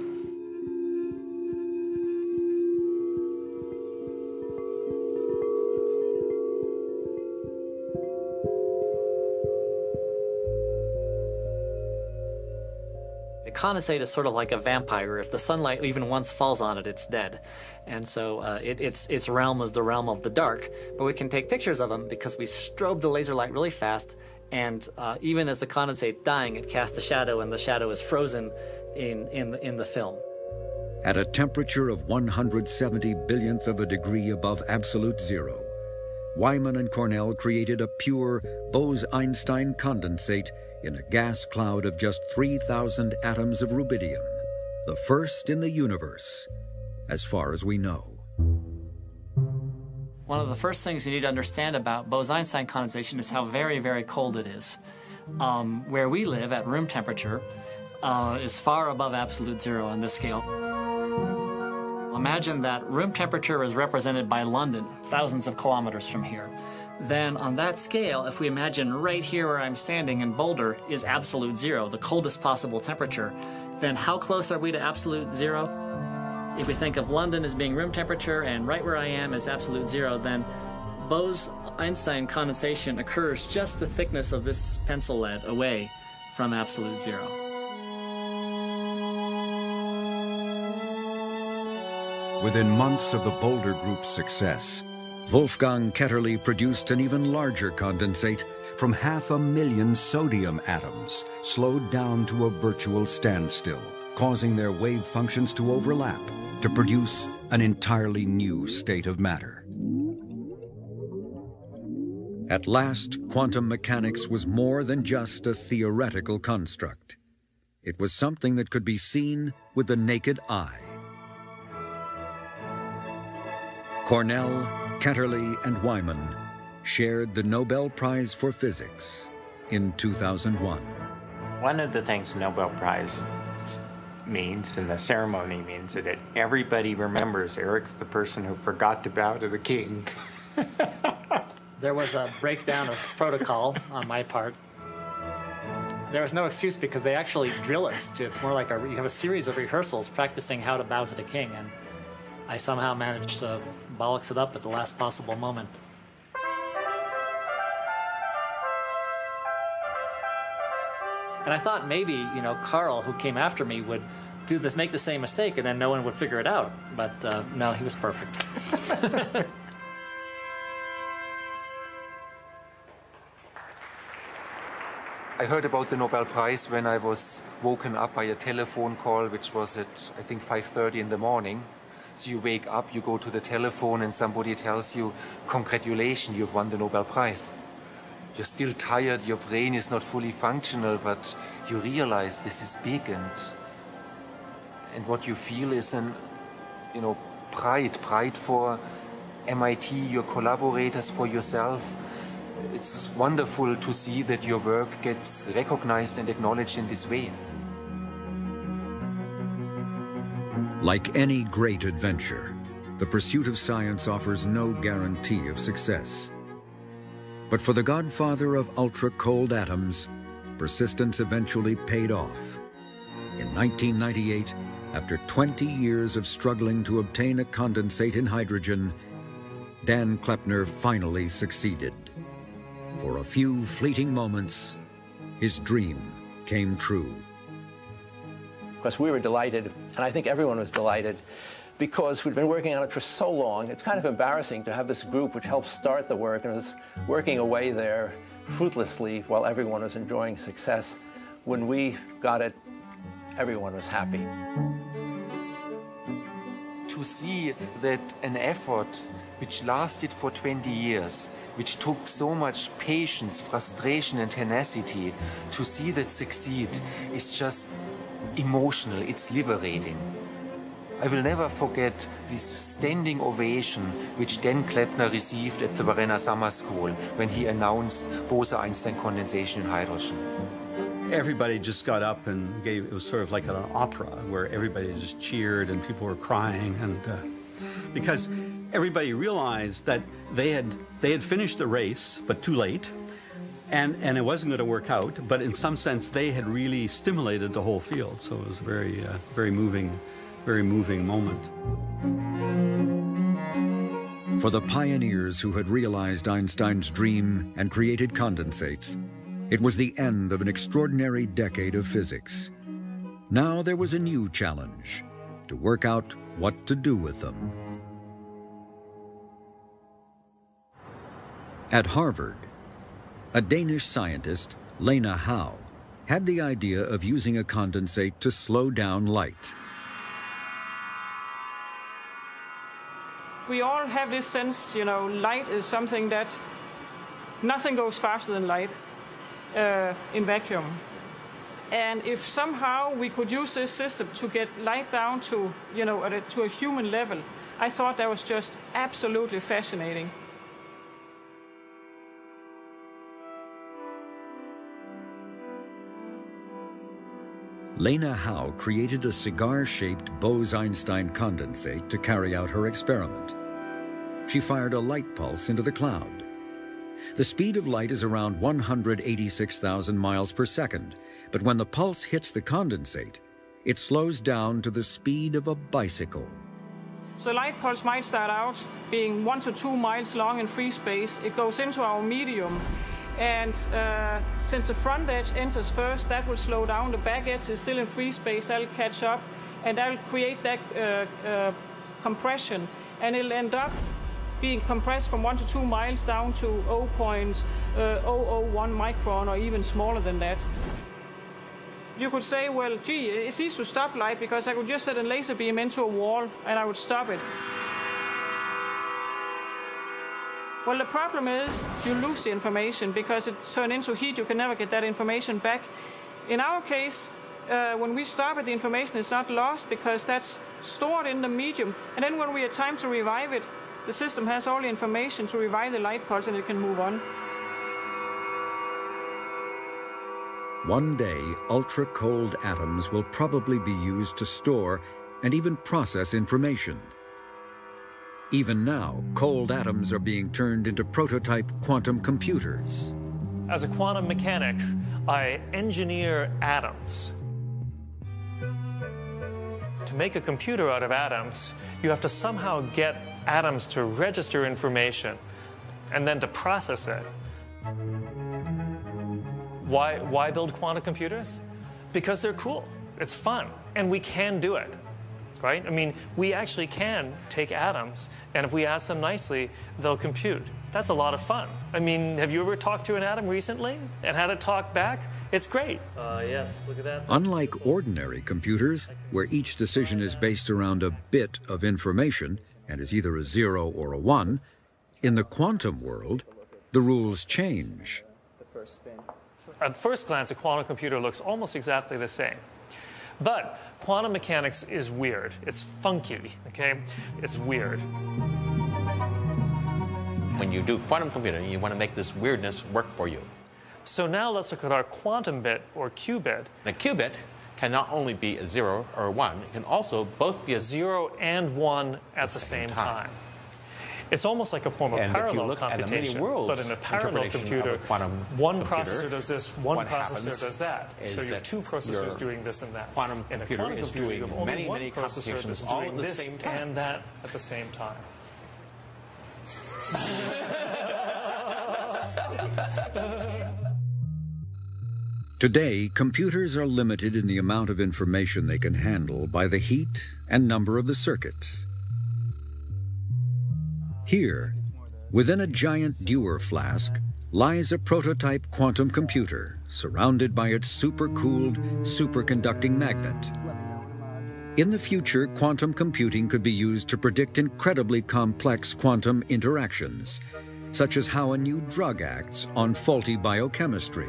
condensate is sort of like a vampire. If the sunlight even once falls on it, it's dead. And so its realm is the realm of the dark. But we can take pictures of them because we strobe the laser light really fast, and even as the condensate's dying, it casts a shadow, and the shadow is frozen in the film. At a temperature of 170 billionth of a degree above absolute zero, Wyman and Cornell created a pure Bose-Einstein condensate in a gas cloud of just 3,000 atoms of rubidium, the first in the universe, as far as we know. One of the first things you need to understand about Bose-Einstein condensation is how very, very cold it is. Where we live at room temperature is far above absolute zero on this scale. Imagine that room temperature is represented by London, thousands of kilometers from here. Then on that scale, if we imagine right here where I'm standing in Boulder is absolute zero, the coldest possible temperature, then how close are we to absolute zero? If we think of London as being room temperature and right where I am is absolute zero, then Bose-Einstein condensation occurs just the thickness of this pencil lead away from absolute zero. Within months of the Boulder Group's success, Wolfgang Ketterle produced an even larger condensate from 500,000 sodium atoms, slowed down to a virtual standstill, causing their wave functions to overlap to produce an entirely new state of matter. At last, quantum mechanics was more than just a theoretical construct. It was something that could be seen with the naked eye. Cornell, Ketterle, and Wyman shared the Nobel Prize for Physics in 2001. One of the things the Nobel Prize means, and the ceremony means, that everybody remembers Eric's the person who forgot to bow to the king. There was a breakdown of protocol on my part. There was no excuse because they actually drill us to. It's more like you have a series of rehearsals practicing how to bow to the king, and I somehow managed to bollocks it up at the last possible moment. And I thought maybe, you know, Carl, who came after me, would do this, make the same mistake, and then no one would figure it out. But no, he was perfect. I heard about the Nobel Prize when I was woken up by a telephone call, which was at, I think, 5:30 in the morning. So you wake up, you go to the telephone, and somebody tells you, congratulations, you've won the Nobel Prize. You're still tired, your brain is not fully functional, but you realize this is big, and what you feel is an, you know, pride for MIT, your collaborators, for yourself. It's wonderful to see that your work gets recognized and acknowledged in this way. Like any great adventure, the pursuit of science offers no guarantee of success. But for the godfather of ultra-cold atoms, persistence eventually paid off. In 1998, after 20 years of struggling to obtain a condensate in hydrogen, Dan Kleppner finally succeeded. For a few fleeting moments, his dream came true. Of course, we were delighted, and I think everyone was delighted, because we'd been working on it for so long. It's kind of embarrassing to have this group which helped start the work and was working away there fruitlessly while everyone was enjoying success. When we got it, everyone was happy. To see that an effort which lasted for 20 years, which took so much patience, frustration, and tenacity, to see that succeed is just emotional, it's liberating. I will never forget this standing ovation which Dan Kleppner received at the Varenna Summer School when he announced Bose-Einstein condensation in hydrogen. Everybody just got up and gave, it was sort of like an opera where everybody just cheered and people were crying, and because everybody realized that they had finished the race, but too late, and it wasn't going to work out, but in some sense they had really stimulated the whole field, so it was a very moving moment. For the pioneers who had realized Einstein's dream and created condensates, it was the end of an extraordinary decade of physics. Now there was a new challenge, to work out what to do with them. At Harvard, a Danish scientist, Lena Howe, had the idea of using a condensate to slow down light. We all have this sense, light is something that nothing goes faster than light in vacuum. And if somehow we could use this system to get light down to, to a human level, I thought that was just absolutely fascinating. Lena Howe created a cigar-shaped Bose-Einstein condensate to carry out her experiment. She fired a light pulse into the cloud. The speed of light is around 186,000 miles per second, but when the pulse hits the condensate, it slows down to the speed of a bicycle. So light pulse might start out being 1 to 2 miles long in free space. It goes into our medium. And since the front edge enters first, that will slow down. The back edge is still in free space. That'll catch up, and that'll create that compression. And it'll end up being compressed from 1 to 2 miles down to 0.001 micron, or even smaller than that. You could say, well, gee, it's easy to stop light because I could just set a laser beam into a wall and I would stop it. Well, the problem is you lose the information because it turns into heat. You can never get that information back. In our case, when we stop it, the information is not lost because that's stored in the medium. And then when we have time to revive it, the system has all the information to revive the light pulse and it can move on. One day, ultra-cold atoms will probably be used to store and even process information. Even now, cold atoms are being turned into prototype quantum computers. As a quantum mechanic, I engineer atoms. To make a computer out of atoms, you have to somehow get atoms to register information and then to process it. Why build quantum computers? Because they're cool, it's fun, and we can do it. Right? I mean, we actually can take atoms, and if we ask them nicely, they'll compute. That's a lot of fun. I mean, have you ever talked to an atom recently and had it talk back? It's great. Yes, look at that. Unlike ordinary computers, where each decision is based around a bit of information and is either a 0 or a 1, in the quantum world, the rules change. At first glance, a quantum computer looks almost exactly the same. But quantum mechanics is weird. It's funky, okay? It's weird. When you do quantum computing, you want to make this weirdness work for you. So now let's look at our quantum bit, or qubit. A qubit can not only be a 0 or a 1, it can also both be a 0 and 1 at the same time. It's almost like a form of parallel computation, but in a parallel computer, one processor does this, one processor does that. So you have two processors doing this and that. In a quantum computer, you have only one processor that's doing this and that at the same time. Today, computers are limited in the amount of information they can handle by the heat and number of the circuits. Here, within a giant Dewar flask, lies a prototype quantum computer surrounded by its supercooled, superconducting magnet. In the future, quantum computing could be used to predict incredibly complex quantum interactions, such as how a new drug acts on faulty biochemistry,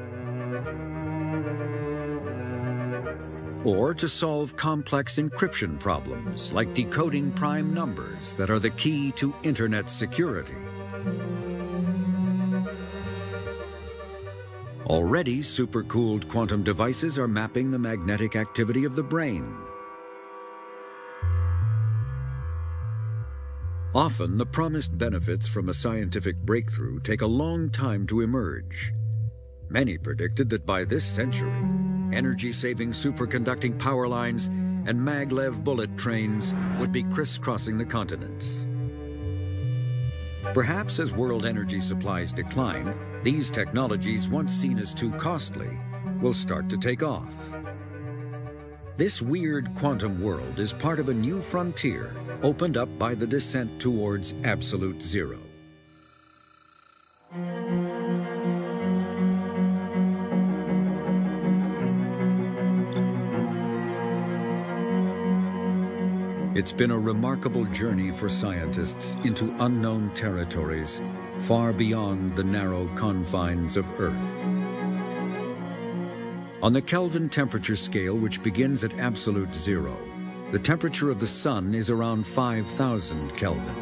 or to solve complex encryption problems like decoding prime numbers that are the key to internet security. Already, supercooled quantum devices are mapping the magnetic activity of the brain. Often, the promised benefits from a scientific breakthrough take a long time to emerge. Many predicted that by this century, energy-saving superconducting power lines and maglev bullet trains would be crisscrossing the continents. Perhaps as world energy supplies decline, these technologies, once seen as too costly, will start to take off. This weird quantum world is part of a new frontier opened up by the descent towards absolute zero. It's been a remarkable journey for scientists into unknown territories, far beyond the narrow confines of Earth. On the Kelvin temperature scale, which begins at absolute zero, the temperature of the Sun is around 5,000 Kelvin.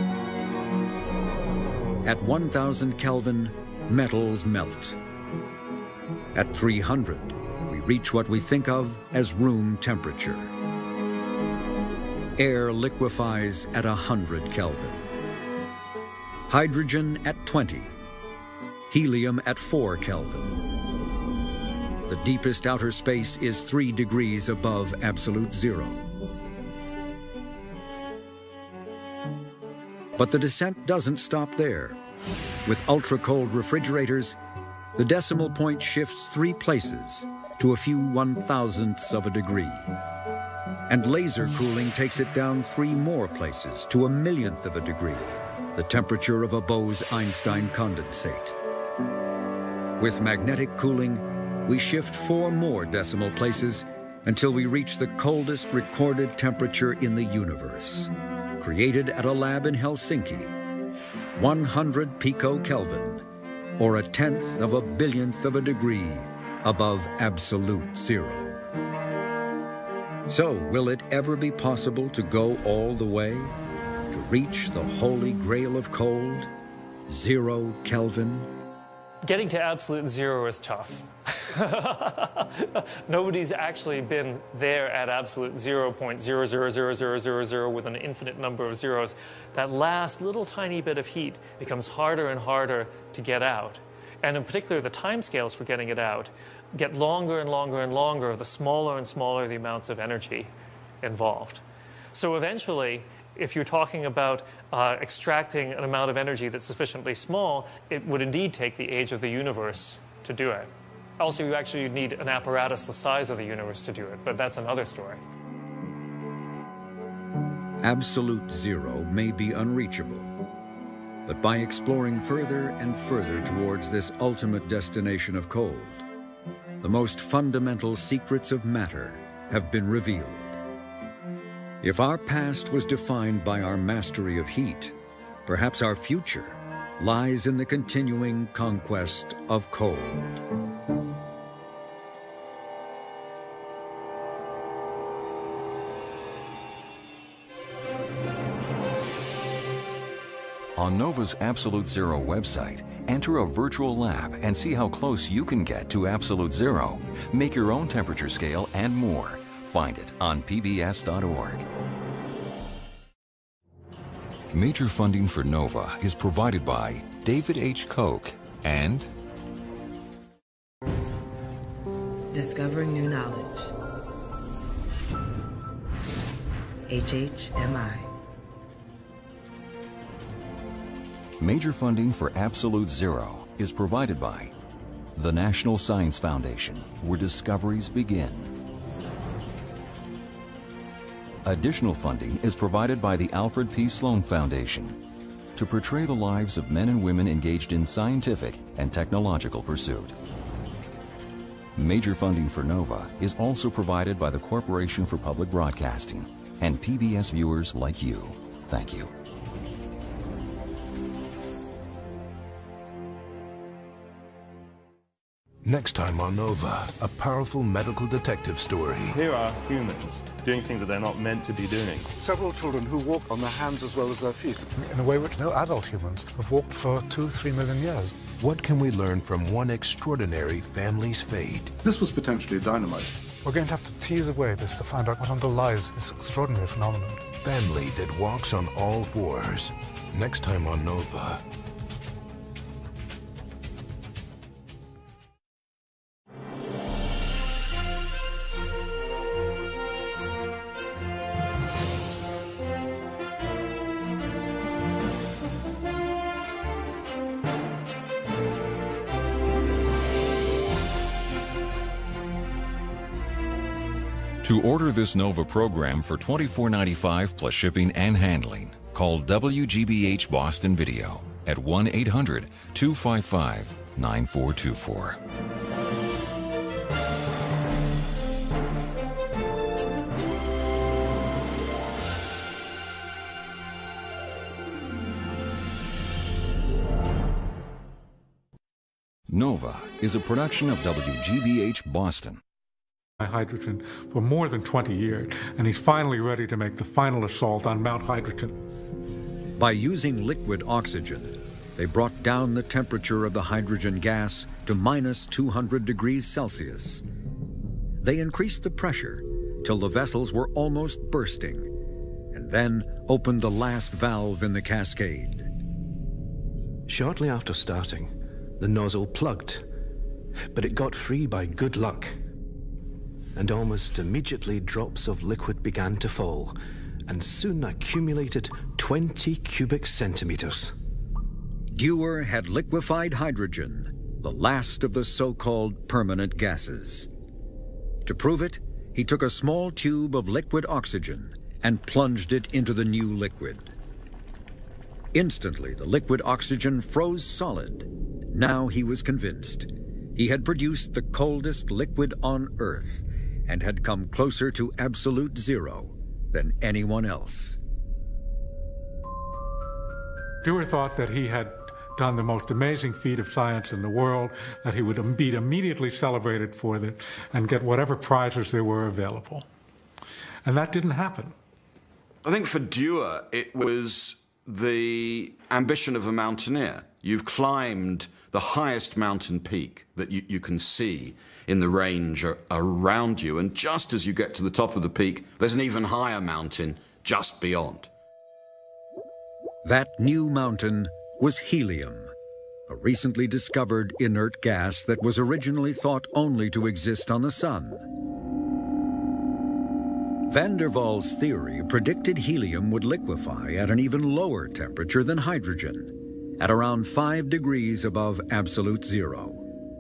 At 1,000 Kelvin, metals melt. At 300, we reach what we think of as room temperature. Air liquefies at 100 Kelvin. Hydrogen at 20. Helium at 4 Kelvin. The deepest outer space is 3 degrees above absolute zero. But the descent doesn't stop there. With ultra-cold refrigerators, the decimal point shifts 3 places to a few 1,000ths of a degree. And laser cooling takes it down 3 more places to a 1,000,000th of a degree, the temperature of a Bose-Einstein condensate. With magnetic cooling, we shift 4 more decimal places until we reach the coldest recorded temperature in the universe, created at a lab in Helsinki, 100 picokelvin, or a 1/10 of a 1,000,000th of a degree above absolute zero. So, will it ever be possible to go all the way, to reach the holy grail of cold, 0 Kelvin? Getting to absolute zero is tough. Nobody's actually been there at absolute 0.000000 with an infinite number of zeros. That last little tiny bit of heat becomes harder and harder to get out. And in particular, the timescales for getting it out get longer and longer and longer, the smaller and smaller the amounts of energy involved. So eventually, if you're talking about extracting an amount of energy that's sufficiently small, it would indeed take the age of the universe to do it. Also, you actually need an apparatus the size of the universe to do it, but that's another story. Absolute zero may be unreachable, but by exploring further and further towards this ultimate destination of cold, the most fundamental secrets of matter have been revealed. If our past was defined by our mastery of heat, perhaps our future lies in the continuing conquest of cold. On NOVA's Absolute Zero website, enter a virtual lab and see how close you can get to absolute zero. Make your own temperature scale and more. Find it on pbs.org. Major funding for NOVA is provided by David H. Koch and Discovering New Knowledge. HHMI. Major funding for Absolute Zero is provided by the National Science Foundation, where discoveries begin. Additional funding is provided by the Alfred P. Sloan Foundation to portray the lives of men and women engaged in scientific and technological pursuit. Major funding for NOVA is also provided by the Corporation for Public Broadcasting and PBS viewers like you. Thank you. Next time on NOVA, a powerful medical detective story. Here are humans doing things that they're not meant to be doing. Several children who walk on their hands as well as their feet. In a way which no adult humans have walked for 2-3 million years. What can we learn from one extraordinary family's fate? This was potentially dynamite. We're going to have to tease away this to find out what underlies this extraordinary phenomenon. Family that walks on all fours. Next time on NOVA. To order this NOVA program for $24.95 plus shipping and handling, call WGBH Boston Video at 1-800-255-9424. NOVA is a production of WGBH Boston. Hydrogen for more than 20 years, and he's finally ready to make the final assault on Mount Hydrogen. By using liquid oxygen, they brought down the temperature of the hydrogen gas to minus 200 degrees Celsius. They increased the pressure till the vessels were almost bursting, and then opened the last valve in the cascade. Shortly after starting, the nozzle plugged, but it got free by good luck. And almost immediately drops of liquid began to fall, and soon accumulated 20 cubic centimeters. Dewar had liquefied hydrogen, the last of the so-called permanent gases. To prove it, he took a small tube of liquid oxygen and plunged it into the new liquid. Instantly, the liquid oxygen froze solid. Now he was convinced. He had produced the coldest liquid on Earth, and had come closer to absolute zero than anyone else. Dewar thought that he had done the most amazing feat of science in the world, that he would be immediately celebrated for it and get whatever prizes there were available. And that didn't happen. I think for Dewar, it was the ambition of a mountaineer. You've climbed the highest mountain peak that you can see in the range around you, and just as you get to the top of the peak, there's an even higher mountain just beyond. That new mountain was helium, a recently discovered inert gas that was originally thought only to exist on the sun. Van der Waals' theory predicted helium would liquefy at an even lower temperature than hydrogen, at around 5 degrees above absolute zero.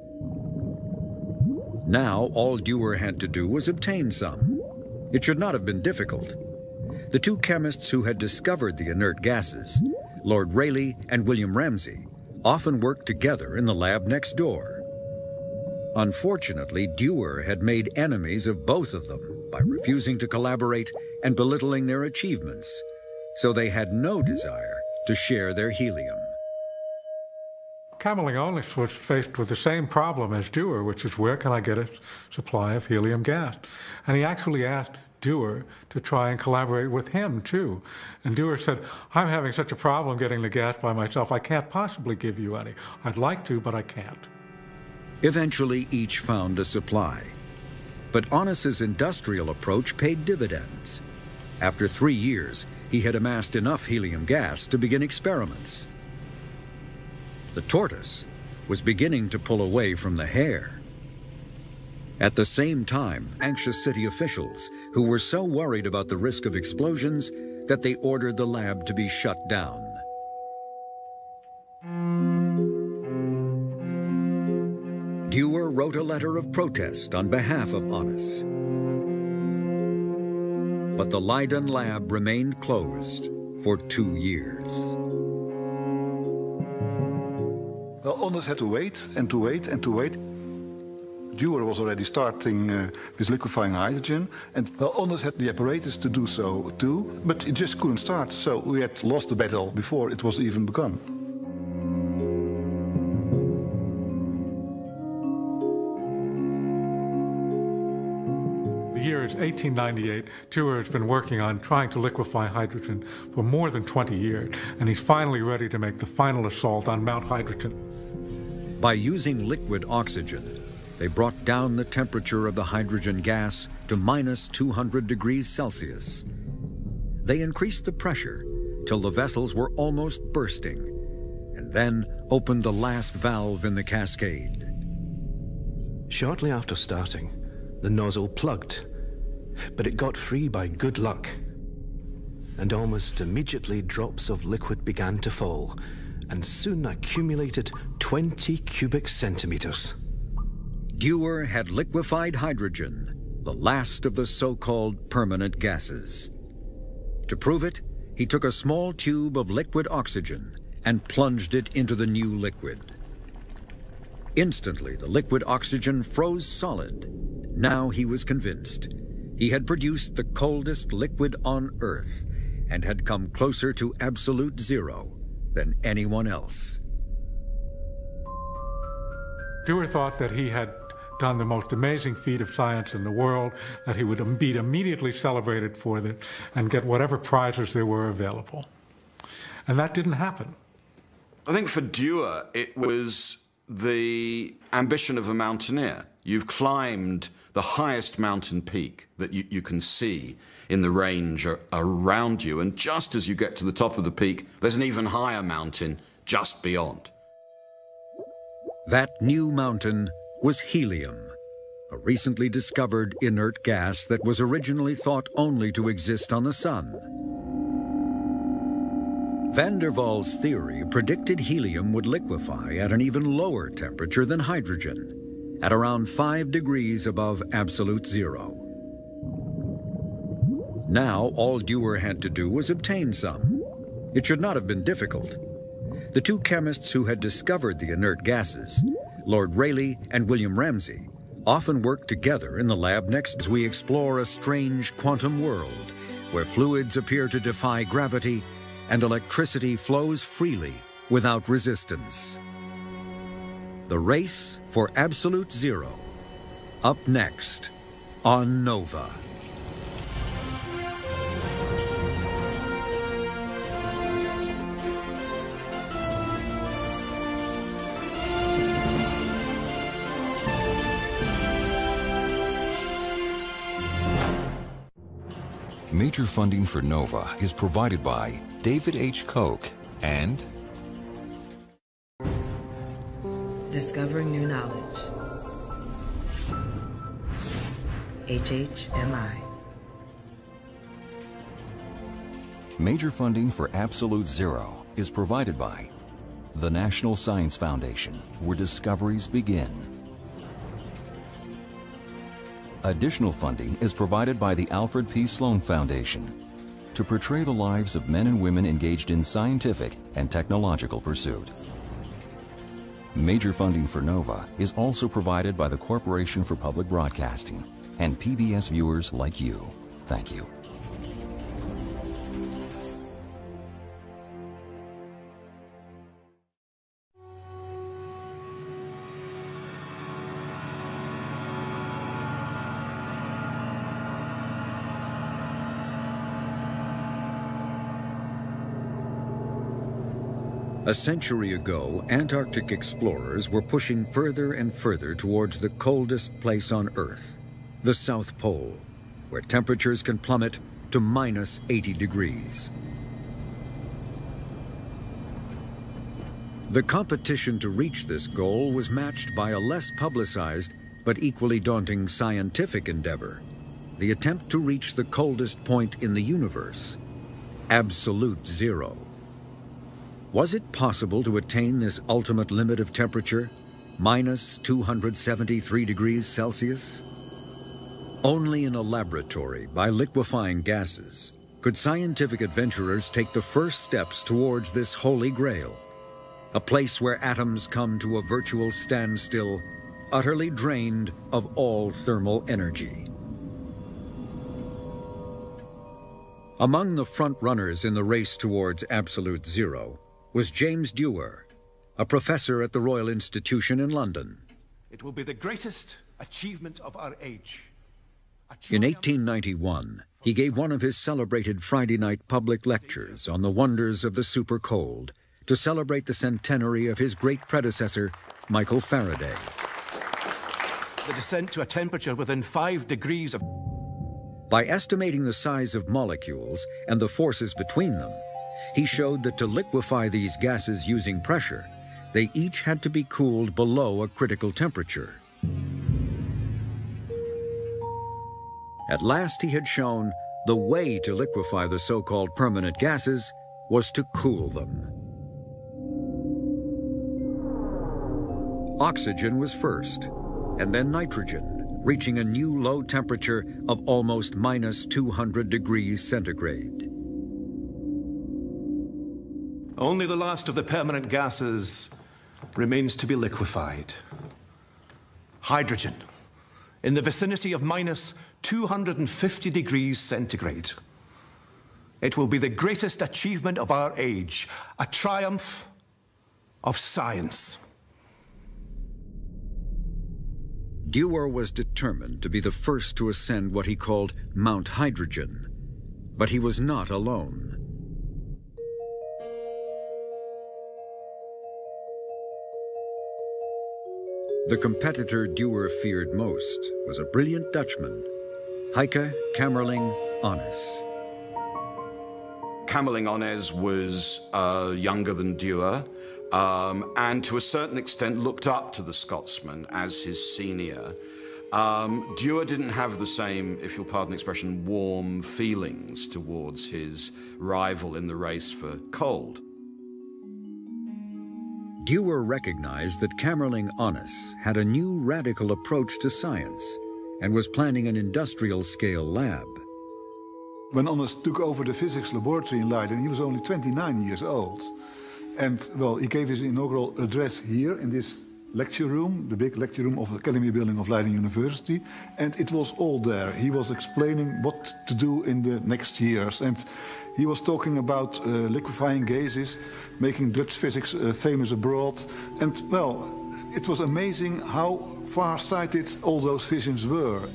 Now, all Dewar had to do was obtain some. It should not have been difficult. The two chemists who had discovered the inert gases, Lord Rayleigh and William Ramsay, often worked together in the lab next door. Unfortunately, Dewar had made enemies of both of them by refusing to collaborate and belittling their achievements, so they had no desire to share their helium. Camerlingionis was faced with the same problem as Dewar, which is, where can I get a supply of helium gas? And he actually asked Dewar to try and collaborate with him, too. And Dewar said, I'm having such a problem getting the gas by myself, I can't possibly give you any. I'd like to, but I can't. Eventually, each found a supply. But Onnes's industrial approach paid dividends. After 3 years, he had amassed enough helium gas to begin experiments. The tortoise was beginning to pull away from the hare. At the same time, anxious city officials, who were so worried about the risk of explosions that they ordered the lab to be shut down. Dewar wrote a letter of protest on behalf of Onnes. But the Leiden lab remained closed for 2 years. Well, Onnes had to wait and to wait and to wait. Dewar was already starting with liquefying hydrogen, and well, Onnes had the apparatus to do so too, but it just couldn't start, so we had lost the battle before it was even begun. The year is 1898. Dewar has been working on trying to liquefy hydrogen for more than 20 years, and he's finally ready to make the final assault on Mount Hydrogen. By using liquid oxygen, they brought down the temperature of the hydrogen gas to minus 200 degrees Celsius. They increased the pressure till the vessels were almost bursting, and then opened the last valve in the cascade. Shortly after starting, the nozzle plugged, but it got free by good luck. And almost immediately drops of liquid began to fall, and soon accumulated 20 cubic centimeters. Dewar had liquefied hydrogen, the last of the so-called permanent gases. To prove it, he took a small tube of liquid oxygen and plunged it into the new liquid. Instantly, the liquid oxygen froze solid. Now he was convinced. He had produced the coldest liquid on Earth and had come closer to absolute zero than anyone else. Dewar thought that he had done the most amazing feat of science in the world, that he would be immediately celebrated for it and get whatever prizes there were available. And that didn't happen. I think for Dewar, it was the ambition of a mountaineer. You've climbed the highest mountain peak that you can see in the range around you, and just as you get to the top of the peak, there's an even higher mountain just beyond. That new mountain was helium, a recently discovered inert gas that was originally thought only to exist on the sun. Van der Waals' theory predicted helium would liquefy at an even lower temperature than hydrogen, at around 5 degrees above absolute zero. Now, all Dewar had to do was obtain some. It should not have been difficult. The two chemists who had discovered the inert gases, Lord Rayleigh and William Ramsay, often worked together in the lab next as we explore a strange quantum world where fluids appear to defy gravity and electricity flows freely without resistance. The race for absolute zero, up next on Nova. Major funding for NOVA is provided by David H. Koch and Discovering New Knowledge. HHMI. Major funding for Absolute Zero is provided by the National Science Foundation, where discoveries begin. Additional funding is provided by the Alfred P. Sloan Foundation to portray the lives of men and women engaged in scientific and technological pursuit. Major funding for NOVA is also provided by the Corporation for Public Broadcasting and PBS viewers like you. Thank you. A century ago, Antarctic explorers were pushing further and further towards the coldest place on Earth, the South Pole, where temperatures can plummet to minus 80 degrees. The competition to reach this goal was matched by a less publicized but equally daunting scientific endeavor, the attempt to reach the coldest point in the universe, absolute zero. Was it possible to attain this ultimate limit of temperature, minus 273 degrees Celsius? Only in a laboratory, by liquefying gases, could scientific adventurers take the first steps towards this holy grail, a place where atoms come to a virtual standstill, utterly drained of all thermal energy. Among the front runners in the race towards absolute zero was James Dewar, a professor at the Royal Institution in London. It will be the greatest achievement of our age. In 1891, he gave one of his celebrated Friday night public lectures on the wonders of the super cold to celebrate the centenary of his great predecessor, Michael Faraday. The descent to a temperature within 5 degrees of... By estimating the size of molecules and the forces between them, he showed that to liquefy these gases using pressure, they each had to be cooled below a critical temperature. At last he had shown the way to liquefy the so-called permanent gases was to cool them. Oxygen was first, and then nitrogen, reaching a new low temperature of almost minus 200 degrees centigrade. Only the last of the permanent gases remains to be liquefied. Hydrogen, in the vicinity of minus 250 degrees centigrade. It will be the greatest achievement of our age, a triumph of science. Dewar was determined to be the first to ascend what he called Mount Hydrogen, but he was not alone. The competitor Dewar feared most was a brilliant Dutchman, Heike Kamerlingh Onnes. Kamerlingh Onnes was younger than Dewar, and to a certain extent looked up to the Scotsman as his senior. Dewar didn't have the same, if you'll pardon the expression, warm feelings towards his rival in the race for Cold. Dewar recognized that Kamerlingh Onnes had a new radical approach to science and was planning an industrial-scale lab. When Onnes took over the physics laboratory in Leiden, he was only 29 years old. And, well, he gave his inaugural address here in this lecture room, the big lecture room of the Academy building of Leiden University, and it was all there. He was explaining what to do in the next years, and he was talking about liquefying gases, making Dutch physics famous abroad, and, well, it was amazing how far-sighted all those visions were.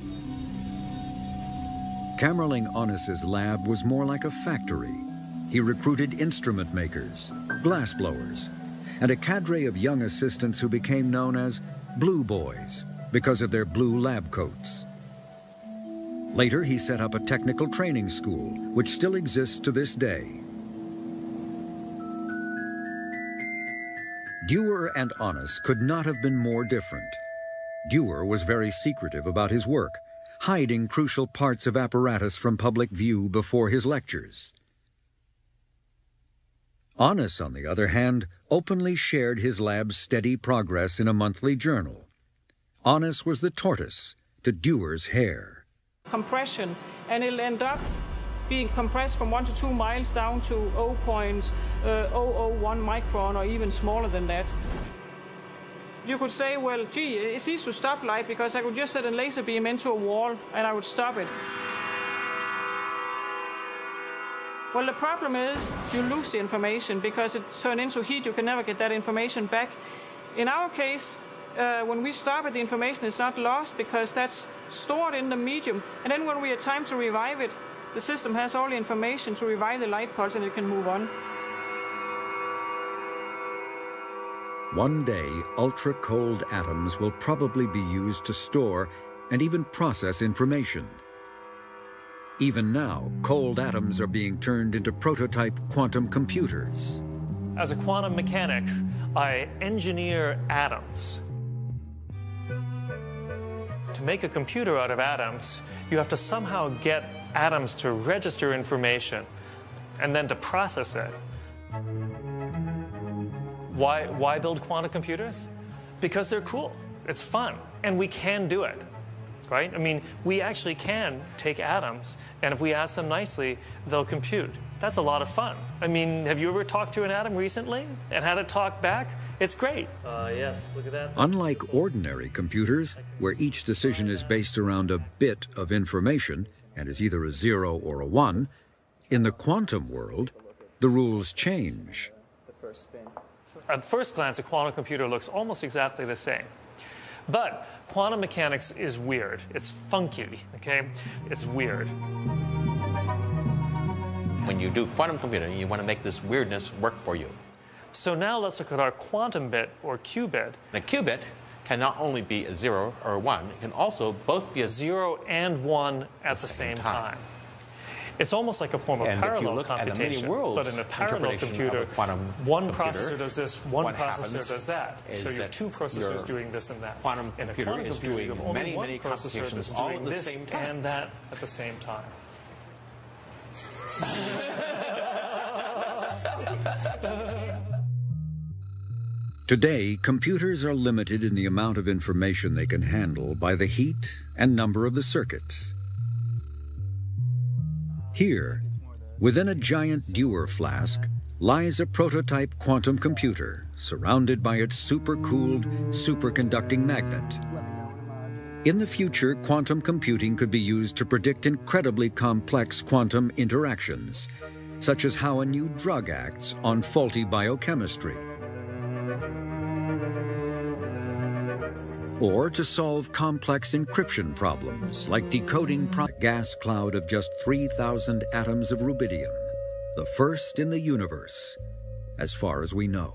Kamerlingh Onnes's lab was more like a factory. He recruited instrument makers, glassblowers, and a cadre of young assistants who became known as Blue Boys because of their blue lab coats. Later, he set up a technical training school, which still exists to this day. Dewar and Onnes could not have been more different. Dewar was very secretive about his work, hiding crucial parts of apparatus from public view before his lectures. Onnes, on the other hand, openly shared his lab's steady progress in a monthly journal. Onnes was the tortoise to Dewar's hare. Compression, and it'll end up being compressed from 1 to 2 miles down to 0.001 micron or even smaller than that. You could say, well, gee, it's easy to stop light because I could just set a laser beam into a wall and I would stop it. Well, the problem is you lose the information because it turns into heat. You can never get that information back. In our case, when we stop it, the information is not lost because that's stored in the medium. And then when we have time to revive it, the system has all the information to revive the light pulse and it can move on. One day, ultra-cold atoms will probably be used to store and even process information. Even now, cold atoms are being turned into prototype quantum computers. As a quantum mechanic, I engineer atoms. To make a computer out of atoms, you have to somehow get atoms to register information and then to process it. Why build quantum computers? Because they're cool. It's fun, and we can do it. Right? I mean, we actually can take atoms, and if we ask them nicely, they'll compute. That's a lot of fun. I mean, have you ever talked to an atom recently and had it talk back? It's great. Yes, look at that. Unlike ordinary computers, where each decision is based around a bit of information and is either a 0 or a 1, in the quantum world, the rules change. At first glance, a quantum computer looks almost exactly the same. But quantum mechanics is weird. It's funky, okay? It's weird. When you do quantum computing, you want to make this weirdness work for you. So now let's look at our quantum bit, or qubit. A qubit can not only be a 0 or a 1, it can also both be a 0 and 1 at the same time. It's almost like a form of parallel computation, but in a parallel computer, one processor does this, one processor does that. So you have two processors doing this and that. In a quantum computer, you have only one processor that's doing this and that at the same time. Today, computers are limited in the amount of information they can handle by the heat and number of the circuits. Here, within a giant Dewar flask, lies a prototype quantum computer surrounded by its supercooled, superconducting magnet. In the future, quantum computing could be used to predict incredibly complex quantum interactions, such as how a new drug acts on faulty biochemistry, or to solve complex encryption problems like decoding a gas cloud of just 3,000 atoms of rubidium, the first in the universe, as far as we know.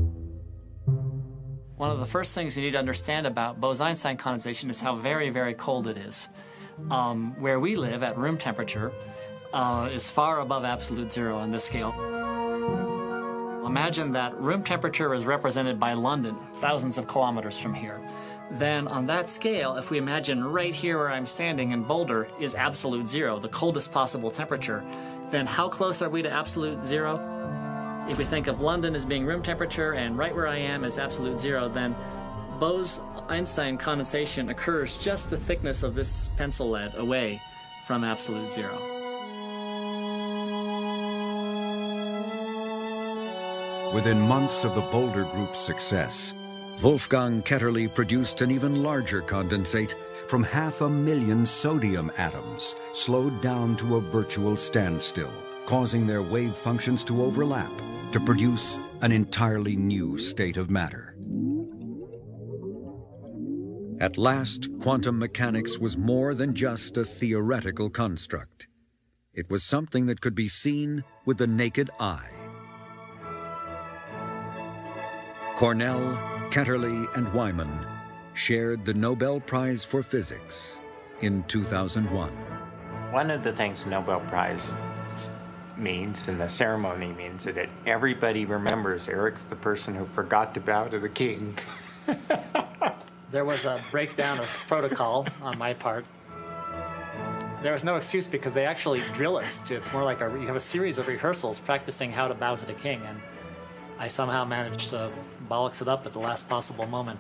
One of the first things you need to understand about Bose-Einstein condensation is how very, very cold it is. Where we live at room temperature is far above absolute zero on this scale. Imagine that room temperature is represented by London, thousands of kilometers from here. Then on that scale, if we imagine right here where I'm standing in Boulder is absolute zero, the coldest possible temperature, then how close are we to absolute zero? If we think of London as being room temperature and right where I am is absolute zero, then Bose-Einstein condensation occurs just the thickness of this pencil lead away from absolute zero. Within months of the Boulder Group's success, Wolfgang Ketterle produced an even larger condensate from 500,000 sodium atoms, slowed down to a virtual standstill, causing their wave functions to overlap to produce an entirely new state of matter. At last, quantum mechanics was more than just a theoretical construct. It was something that could be seen with the naked eye. Cornell, Ketterle, and Wyman shared the Nobel Prize for Physics in 2001. One of the things the Nobel Prize means, and the ceremony means, that everybody remembers Eric's the person who forgot to bow to the king. There was a breakdown of protocol on my part. There was no excuse because they actually drill us. It's more like you have a series of rehearsals practicing how to bow to the king, and I somehow managed to bollocks it up at the last possible moment.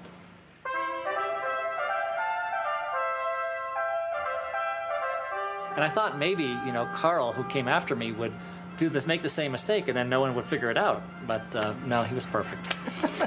And I thought maybe, Carl, who came after me, would do this, make the same mistake, and then no one would figure it out. But no, he was perfect.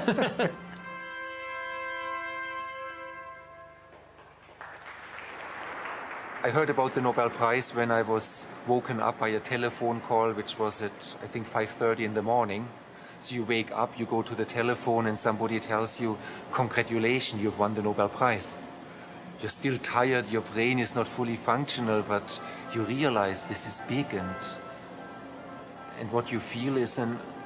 I heard about the Nobel Prize when I was woken up by a telephone call, which was at, I think, 5:30 in the morning. So you wake up, you go to the telephone, and somebody tells you, congratulations, you've won the Nobel Prize. You're still tired, your brain is not fully functional, but you realize this is big, and what you feel is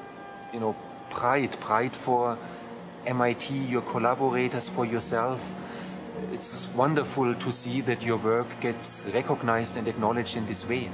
pride for MIT, your collaborators, for yourself. It's wonderful to see that your work gets recognized and acknowledged in this way.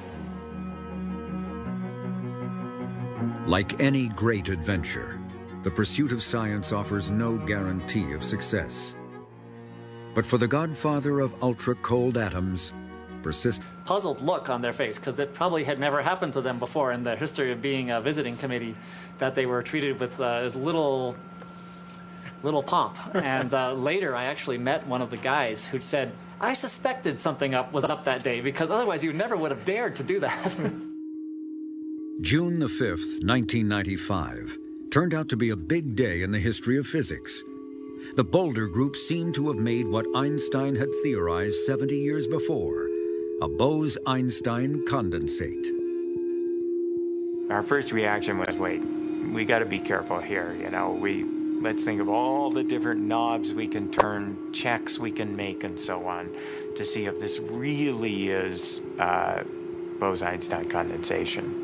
Like any great adventure, the pursuit of science offers no guarantee of success. But for the godfather of ultra-cold atoms, puzzled look on their face, because it probably had never happened to them before in the history of being a visiting committee, that they were treated with as little pomp. And later I actually met one of the guys who said, I suspected something was up that day, because otherwise you never would have dared to do that. June the 5th, 1995, turned out to be a big day in the history of physics. The Boulder Group seemed to have made what Einstein had theorized 70 years before, a Bose-Einstein condensate. Our first reaction was, wait, we got to be careful here, let's think of all the different knobs we can turn, checks we can make, and so on, to see if this really is Bose-Einstein condensation.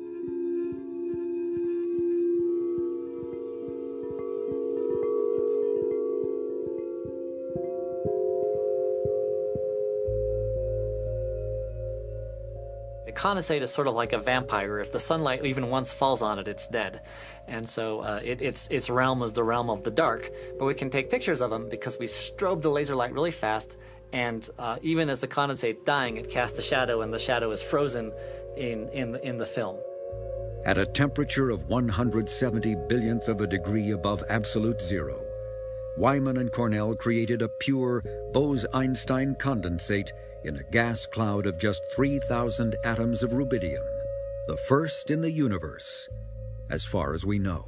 Condensate is sort of like a vampire. If the sunlight even once falls on it, it's dead. And so its realm is the realm of the dark. But we can take pictures of them because we strobe the laser light really fast, and even as the condensate's dying, it casts a shadow, and the shadow is frozen in the film. At a temperature of 170 billionth of a degree above absolute zero, Wyman and Cornell created a pure Bose-Einstein condensate in a gas cloud of just 3,000 atoms of rubidium, the first in the universe, as far as we know.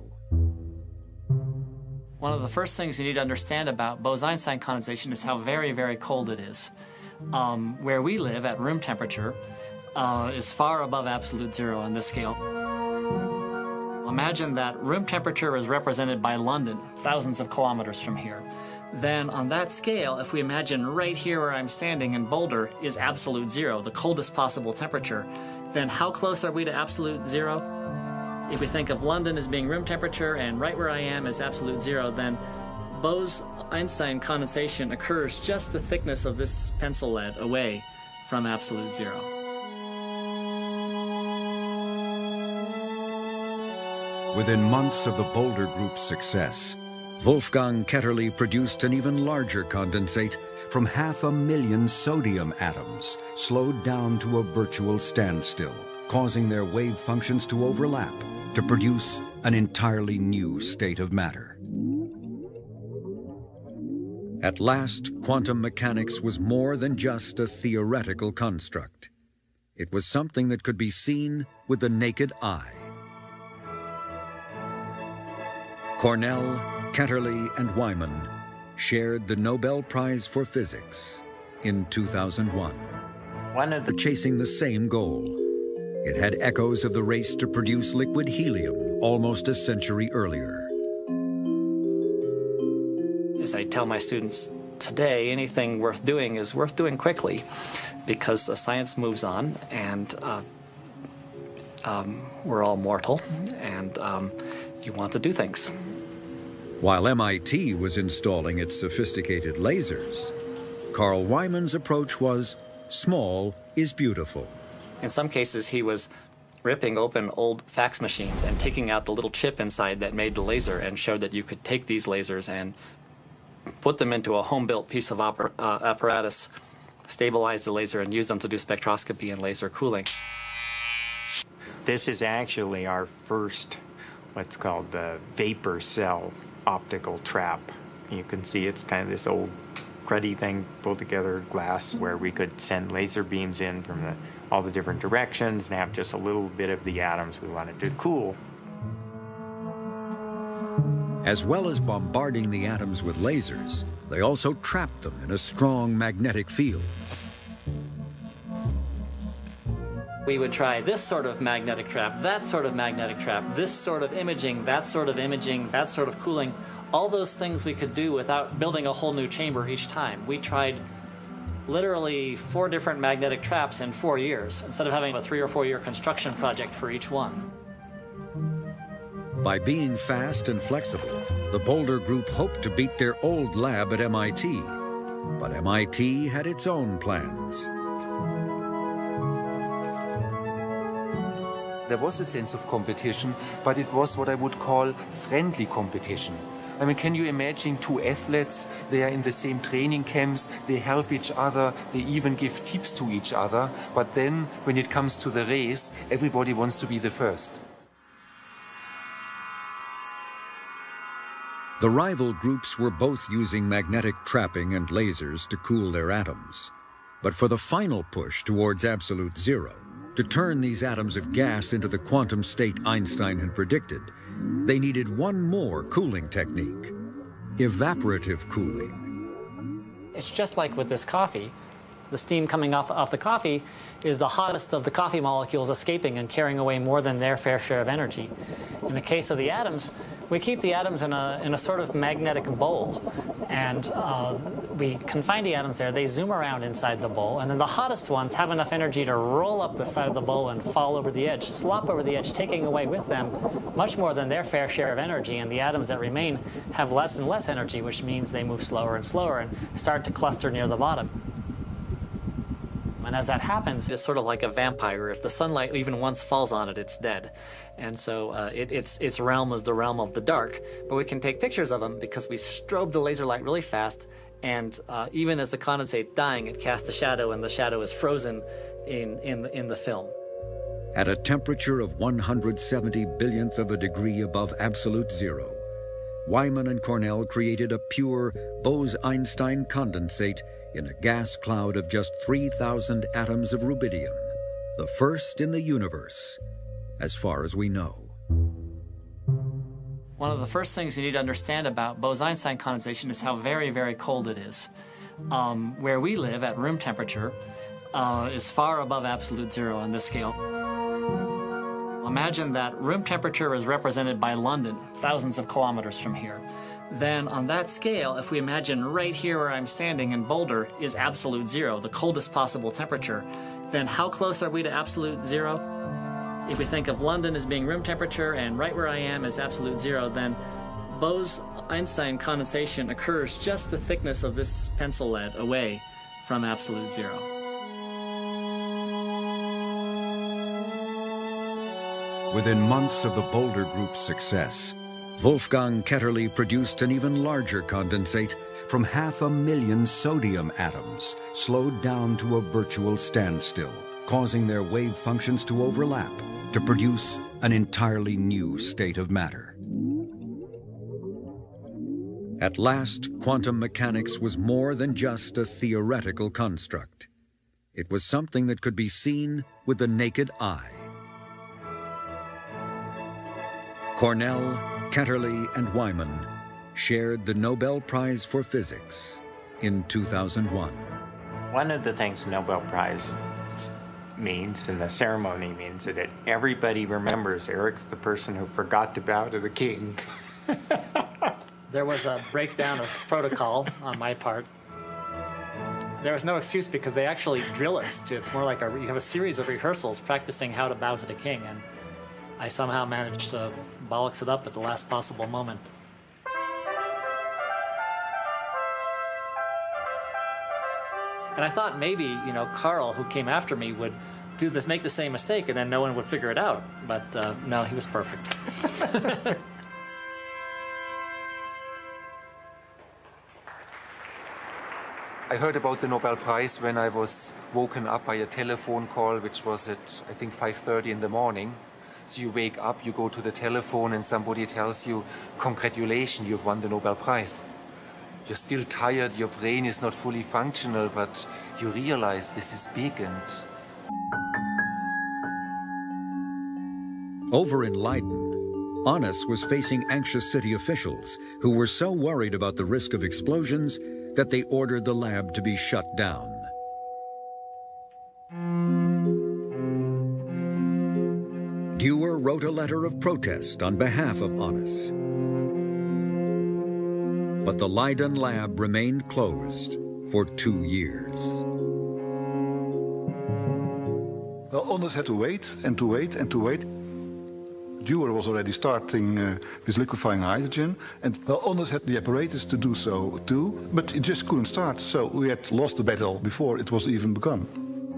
One of the first things you need to understand about Bose-Einstein condensation is how very, very cold it is. Where we live at room temperature is far above absolute zero on this scale. Imagine that room temperature is represented by London, thousands of kilometers from here. Then on that scale, if we imagine right here where I'm standing in Boulder is absolute zero, the coldest possible temperature, then how close are we to absolute zero? If we think of London as being room temperature and right where I am is absolute zero, then Bose-Einstein condensation occurs just the thickness of this pencil lead away from absolute zero. Within months of the Boulder Group's success, Wolfgang Ketterle produced an even larger condensate from 500,000 sodium atoms, slowed down to a virtual standstill, causing their wave functions to overlap to produce an entirely new state of matter. At last, quantum mechanics was more than just a theoretical construct. It was something that could be seen with the naked eye. Cornell, Ketterle, and Wyman shared the Nobel Prize for Physics in 2001. Chasing the same goal. It had echoes of the race to produce liquid helium almost a century earlier. As I tell my students today, anything worth doing is worth doing quickly because science moves on and we're all mortal and you want to do things. While MIT was installing its sophisticated lasers, Carl Wyman's approach was small is beautiful. In some cases, he was ripping open old fax machines and taking out the little chip inside that made the laser and showed that you could take these lasers and put them into a home-built piece of apparatus, stabilize the laser, and use them to do spectroscopy and laser cooling. This is actually our first, what's called the vapor cell optical trap. You can see it's kind of this old cruddy thing pulled together glass where we could send laser beams in from all the different directions and have just a little bit of the atoms we wanted to cool. As well as bombarding the atoms with lasers, they also trapped them in a strong magnetic field. We would try this sort of magnetic trap, that sort of magnetic trap, this sort of imaging, that sort of imaging, that sort of cooling. All those things we could do without building a whole new chamber each time. We tried literally 4 different magnetic traps in 4 years, instead of having a 3 or 4 year construction project for each one. By being fast and flexible, the Boulder Group hoped to beat their old lab at MIT. But MIT had its own plans. There was a sense of competition, but it was what I would call friendly competition. I mean, can you imagine 2 athletes? They are in the same training camps, they help each other, they even give tips to each other, but then when it comes to the race, everybody wants to be the first. The rival groups were both using magnetic trapping and lasers to cool their atoms. But for the final push towards absolute zero, to turn these atoms of gas into the quantum state Einstein had predicted, they needed one more cooling technique: evaporative cooling. It's just like with this coffee. The steam coming off the coffee is the hottest of the coffee molecules escaping and carrying away more than their fair share of energy. In the case of the atoms, we keep the atoms in a sort of magnetic bowl, and we confine the atoms there. They zoom around inside the bowl, and then the hottest ones have enough energy to roll up the side of the bowl and fall over the edge, slop over the edge, taking away with them much more than their fair share of energy, and the atoms that remain have less and less energy, which means they move slower and slower and start to cluster near the bottom. And as that happens, it's sort of like a vampire. If the sunlight even once falls on it, it's dead. And so its realm is the realm of the dark. But we can take pictures of them because we strobe the laser light really fast. And even as the condensate's dying, it casts a shadow, and the shadow is frozen in the film. At a temperature of 170 billionth of a degree above absolute zero, Wyman and Cornell created a pure Bose-Einstein condensate in a gas cloud of just 3,000 atoms of rubidium, the first in the universe, as far as we know. One of the first things you need to understand about Bose-Einstein condensation is how very, very cold it is. Where we live at room temperature is far above absolute zero on this scale. Imagine that room temperature is represented by London, thousands of kilometers from here. Then on that scale, if we imagine right here where I'm standing in Boulder is absolute zero, the coldest possible temperature, then how close are we to absolute zero? If we think of London as being room temperature and right where I am is absolute zero, then Bose-Einstein condensation occurs just the thickness of this pencil lead away from absolute zero. Within months of the Boulder Group's success, Wolfgang Ketterle produced an even larger condensate from 500,000 sodium atoms, slowed down to a virtual standstill, causing their wave functions to overlap to produce an entirely new state of matter. At last, quantum mechanics was more than just a theoretical construct. It was something that could be seen with the naked eye. Cornell, Ketterle, and Wyman shared the Nobel Prize for Physics in 2001. One of the things the Nobel Prize means, and the ceremony means, that everybody remembers Eric's the person who forgot to bow to the king. There was a breakdown of protocol on my part. There was no excuse because they actually drill us. It's more like you have a series of rehearsals practicing how to bow to the king, and I somehow managed to bollocks it up at the last possible moment. And I thought maybe, Carl, who came after me, would do this, make the same mistake, and then no one would figure it out. But no, he was perfect. I heard about the Nobel Prize when I was woken up by a telephone call, which was at, I think, 5:30 in the morning. So you wake up, you go to the telephone, and somebody tells you, congratulations, you've won the Nobel Prize. You're still tired, your brain is not fully functional, but you realize this is big. And over in Leiden, Honus was facing anxious city officials who were so worried about the risk of explosions that they ordered the lab to be shut down. Dewar wrote a letter of protest on behalf of Honus. But the Leiden lab remained closed for 2 years. Well, Honus had to wait and to wait and to wait. Dewar was already starting with liquefying hydrogen, and well, Honus had the apparatus to do so too, but it just couldn't start, so we had lost the battle before it was even begun.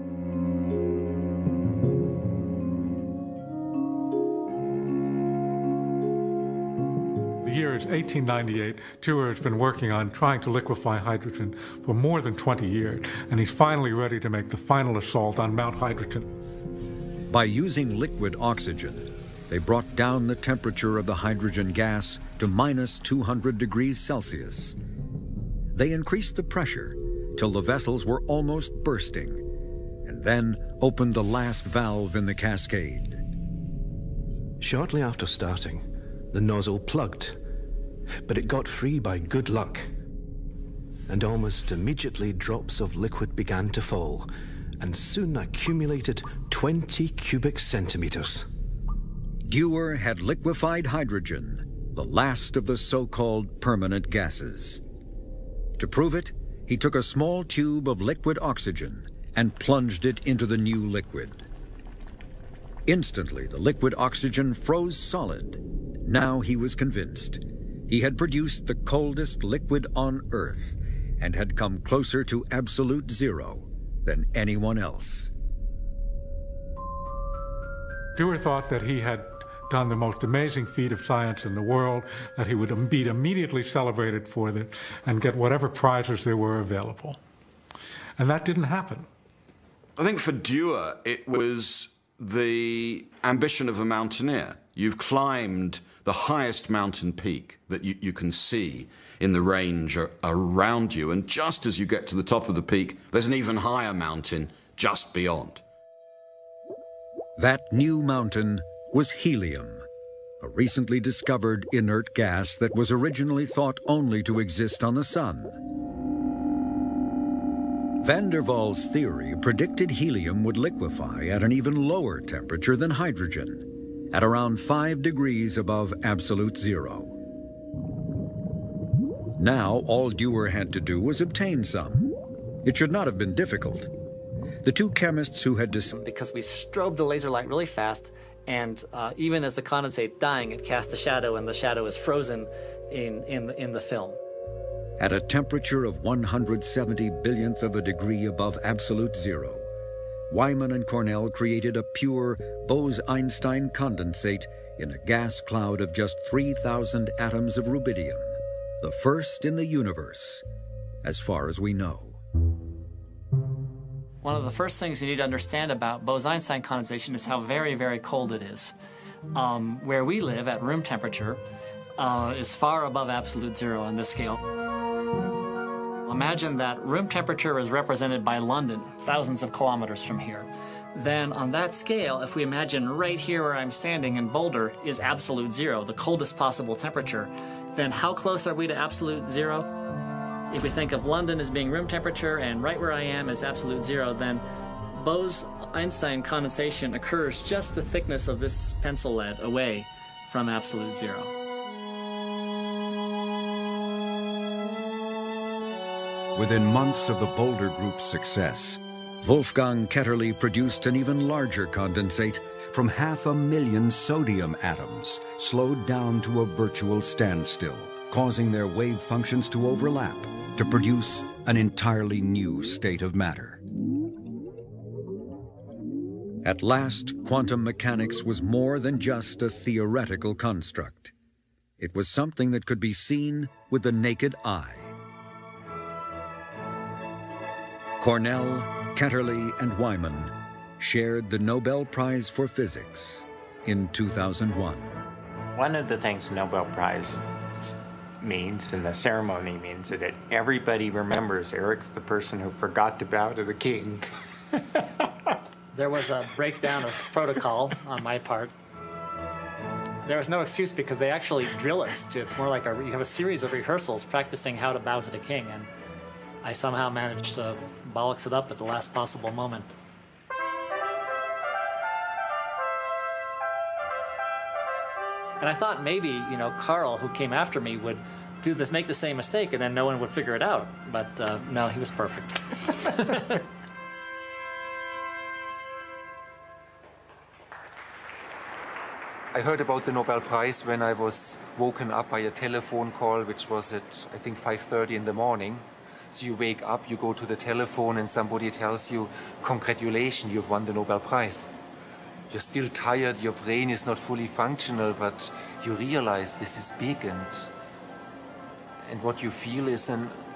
The year is 1898. Dewar has been working on trying to liquefy hydrogen for more than 20 years, and he's finally ready to make the final assault on Mount Hydrogen. By using liquid oxygen, they brought down the temperature of the hydrogen gas to minus 200 degrees Celsius. They increased the pressure till the vessels were almost bursting, and then opened the last valve in the cascade. Shortly after starting, the nozzle plugged, but it got free by good luck. And almost immediately drops of liquid began to fall, and soon accumulated 20 cubic centimeters. Dewar had liquefied hydrogen, the last of the so-called permanent gases. To prove it, he took a small tube of liquid oxygen and plunged it into the new liquid. Instantly, the liquid oxygen froze solid. Now he was convinced. He had produced the coldest liquid on Earth and had come closer to absolute zero than anyone else. Dewar thought that he had done the most amazing feat of science in the world, that he would be immediately celebrated for it and get whatever prizes there were available. And that didn't happen. I think for Dewar, it was the ambition of a mountaineer. You've climbed the highest mountain peak that you can see in the range around you, and just as you get to the top of the peak, there's an even higher mountain just beyond. That new mountain was helium, a recently discovered inert gas that was originally thought only to exist on the sun. Van der Waals' theory predicted helium would liquefy at an even lower temperature than hydrogen, at around 5 degrees above absolute zero. Now, all Dewar had to do was obtain some. It should not have been difficult. The two chemists who had because we strobed the laser light really fast, and even as the condensate's dying, it casts a shadow, and the shadow is frozen in the film. At a temperature of 170 billionth of a degree above absolute zero, Wyman and Cornell created a pure Bose-Einstein condensate in a gas cloud of just 3,000 atoms of rubidium, the first in the universe, as far as we know. One of the first things you need to understand about Bose-Einstein condensation is how very, very cold it is. Where we live at room temperature is far above absolute zero on this scale. Imagine that room temperature is represented by London, thousands of kilometers from here. Then on that scale, if we imagine right here where I'm standing in Boulder is absolute zero, the coldest possible temperature, then how close are we to absolute zero? If we think of London as being room temperature and right where I am is absolute zero, then Bose-Einstein condensation occurs just the thickness of this pencil lead away from absolute zero. Within months of the Boulder Group's success, Wolfgang Ketterle produced an even larger condensate from 500,000 sodium atoms, slowed down to a virtual standstill, causing their wave functions to overlap to produce an entirely new state of matter. At last, quantum mechanics was more than just a theoretical construct. It was something that could be seen with the naked eye. Cornell, Ketterle, and Wyman shared the Nobel Prize for Physics in 2001. One of the things the Nobel Prize means, and the ceremony means, that everybody remembers Eric's the person who forgot to bow to the king. There was a breakdown of protocol on my part. There was no excuse because they actually drill us. It's more like you have a series of rehearsals practicing how to bow to the king, and I somehow managed to bollocks it up at the last possible moment. And I thought maybe, Carl, who came after me, would do this, make the same mistake, and then no one would figure it out. But no, he was perfect. I heard about the Nobel Prize when I was woken up by a telephone call, which was at, I think, 5:30 in the morning. So you wake up, you go to the telephone, and somebody tells you, congratulations, you've won the Nobel Prize. You're still tired, your brain is not fully functional, but you realize this is big, and what you feel is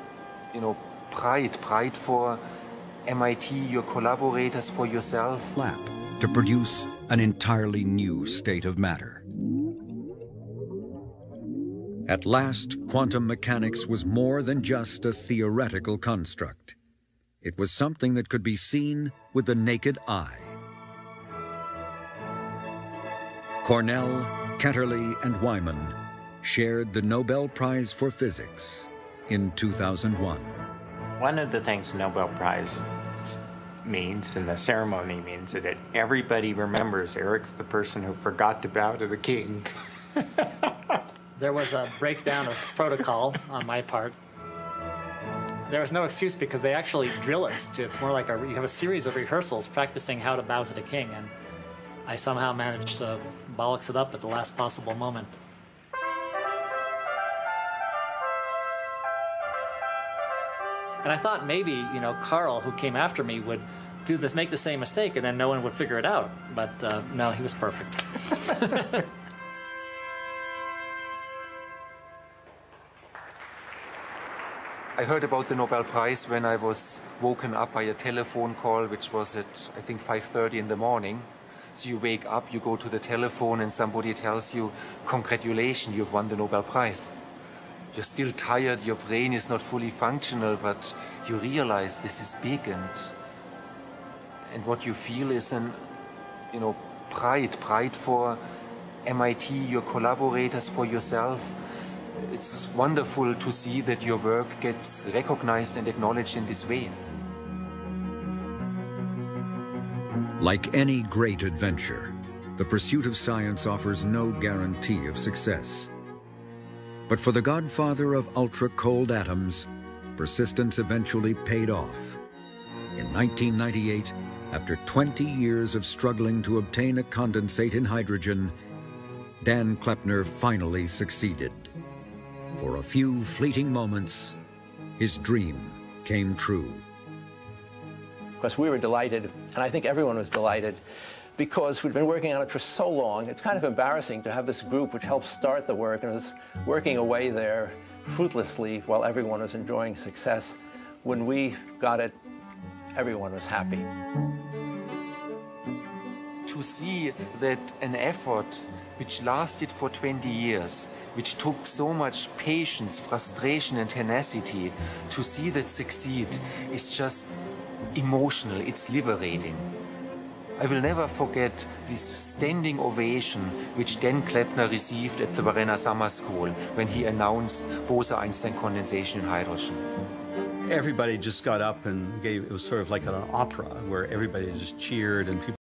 pride for MIT, your collaborators, for yourself. Lab to produce an entirely new state of matter. At last, quantum mechanics was more than just a theoretical construct. It was something that could be seen with the naked eye. Cornell, Ketterle, and Wyman shared the Nobel Prize for Physics in 2001. One of the things the Nobel Prize means, and the ceremony means, that everybody remembers Eric's the person who forgot to bow to the king. There was a breakdown of protocol on my part. There was no excuse because they actually drill us. It's more like you have a series of rehearsals practicing how to bow to the king, and I somehow managed to bollocks it up at the last possible moment. And I thought maybe, Carl, who came after me, would do this, make the same mistake, and then no one would figure it out. But no, he was perfect. I heard about the Nobel Prize when I was woken up by a telephone call, which was at, I think, 5:30 in the morning. So you wake up, you go to the telephone, and somebody tells you, congratulations, you've won the Nobel Prize. You're still tired, your brain is not fully functional, but you realize this is big, and what you feel is an, pride for MIT, your collaborators, for yourself. It's wonderful to see that your work gets recognized and acknowledged in this way. Like any great adventure, the pursuit of science offers no guarantee of success. But for the godfather of ultra-cold atoms, persistence eventually paid off. In 1998, after 20 years of struggling to obtain a condensate in hydrogen, Dan Kleppner finally succeeded. For a few fleeting moments, his dream came true. Of course, we were delighted, and I think everyone was delighted, because we'd been working on it for so long. It's kind of embarrassing to have this group which helped start the work and was working away there fruitlessly while everyone was enjoying success. When we got it, everyone was happy. To see that an effort which lasted for 20 years, which took so much patience, frustration, and tenacity, to see that succeed is just emotional, it's liberating. I will never forget this standing ovation which Dan Kleppner received at the Varenna Summer School when he announced Bose-Einstein condensation in hydrogen. Everybody just got up and it was sort of like an opera where everybody just cheered and people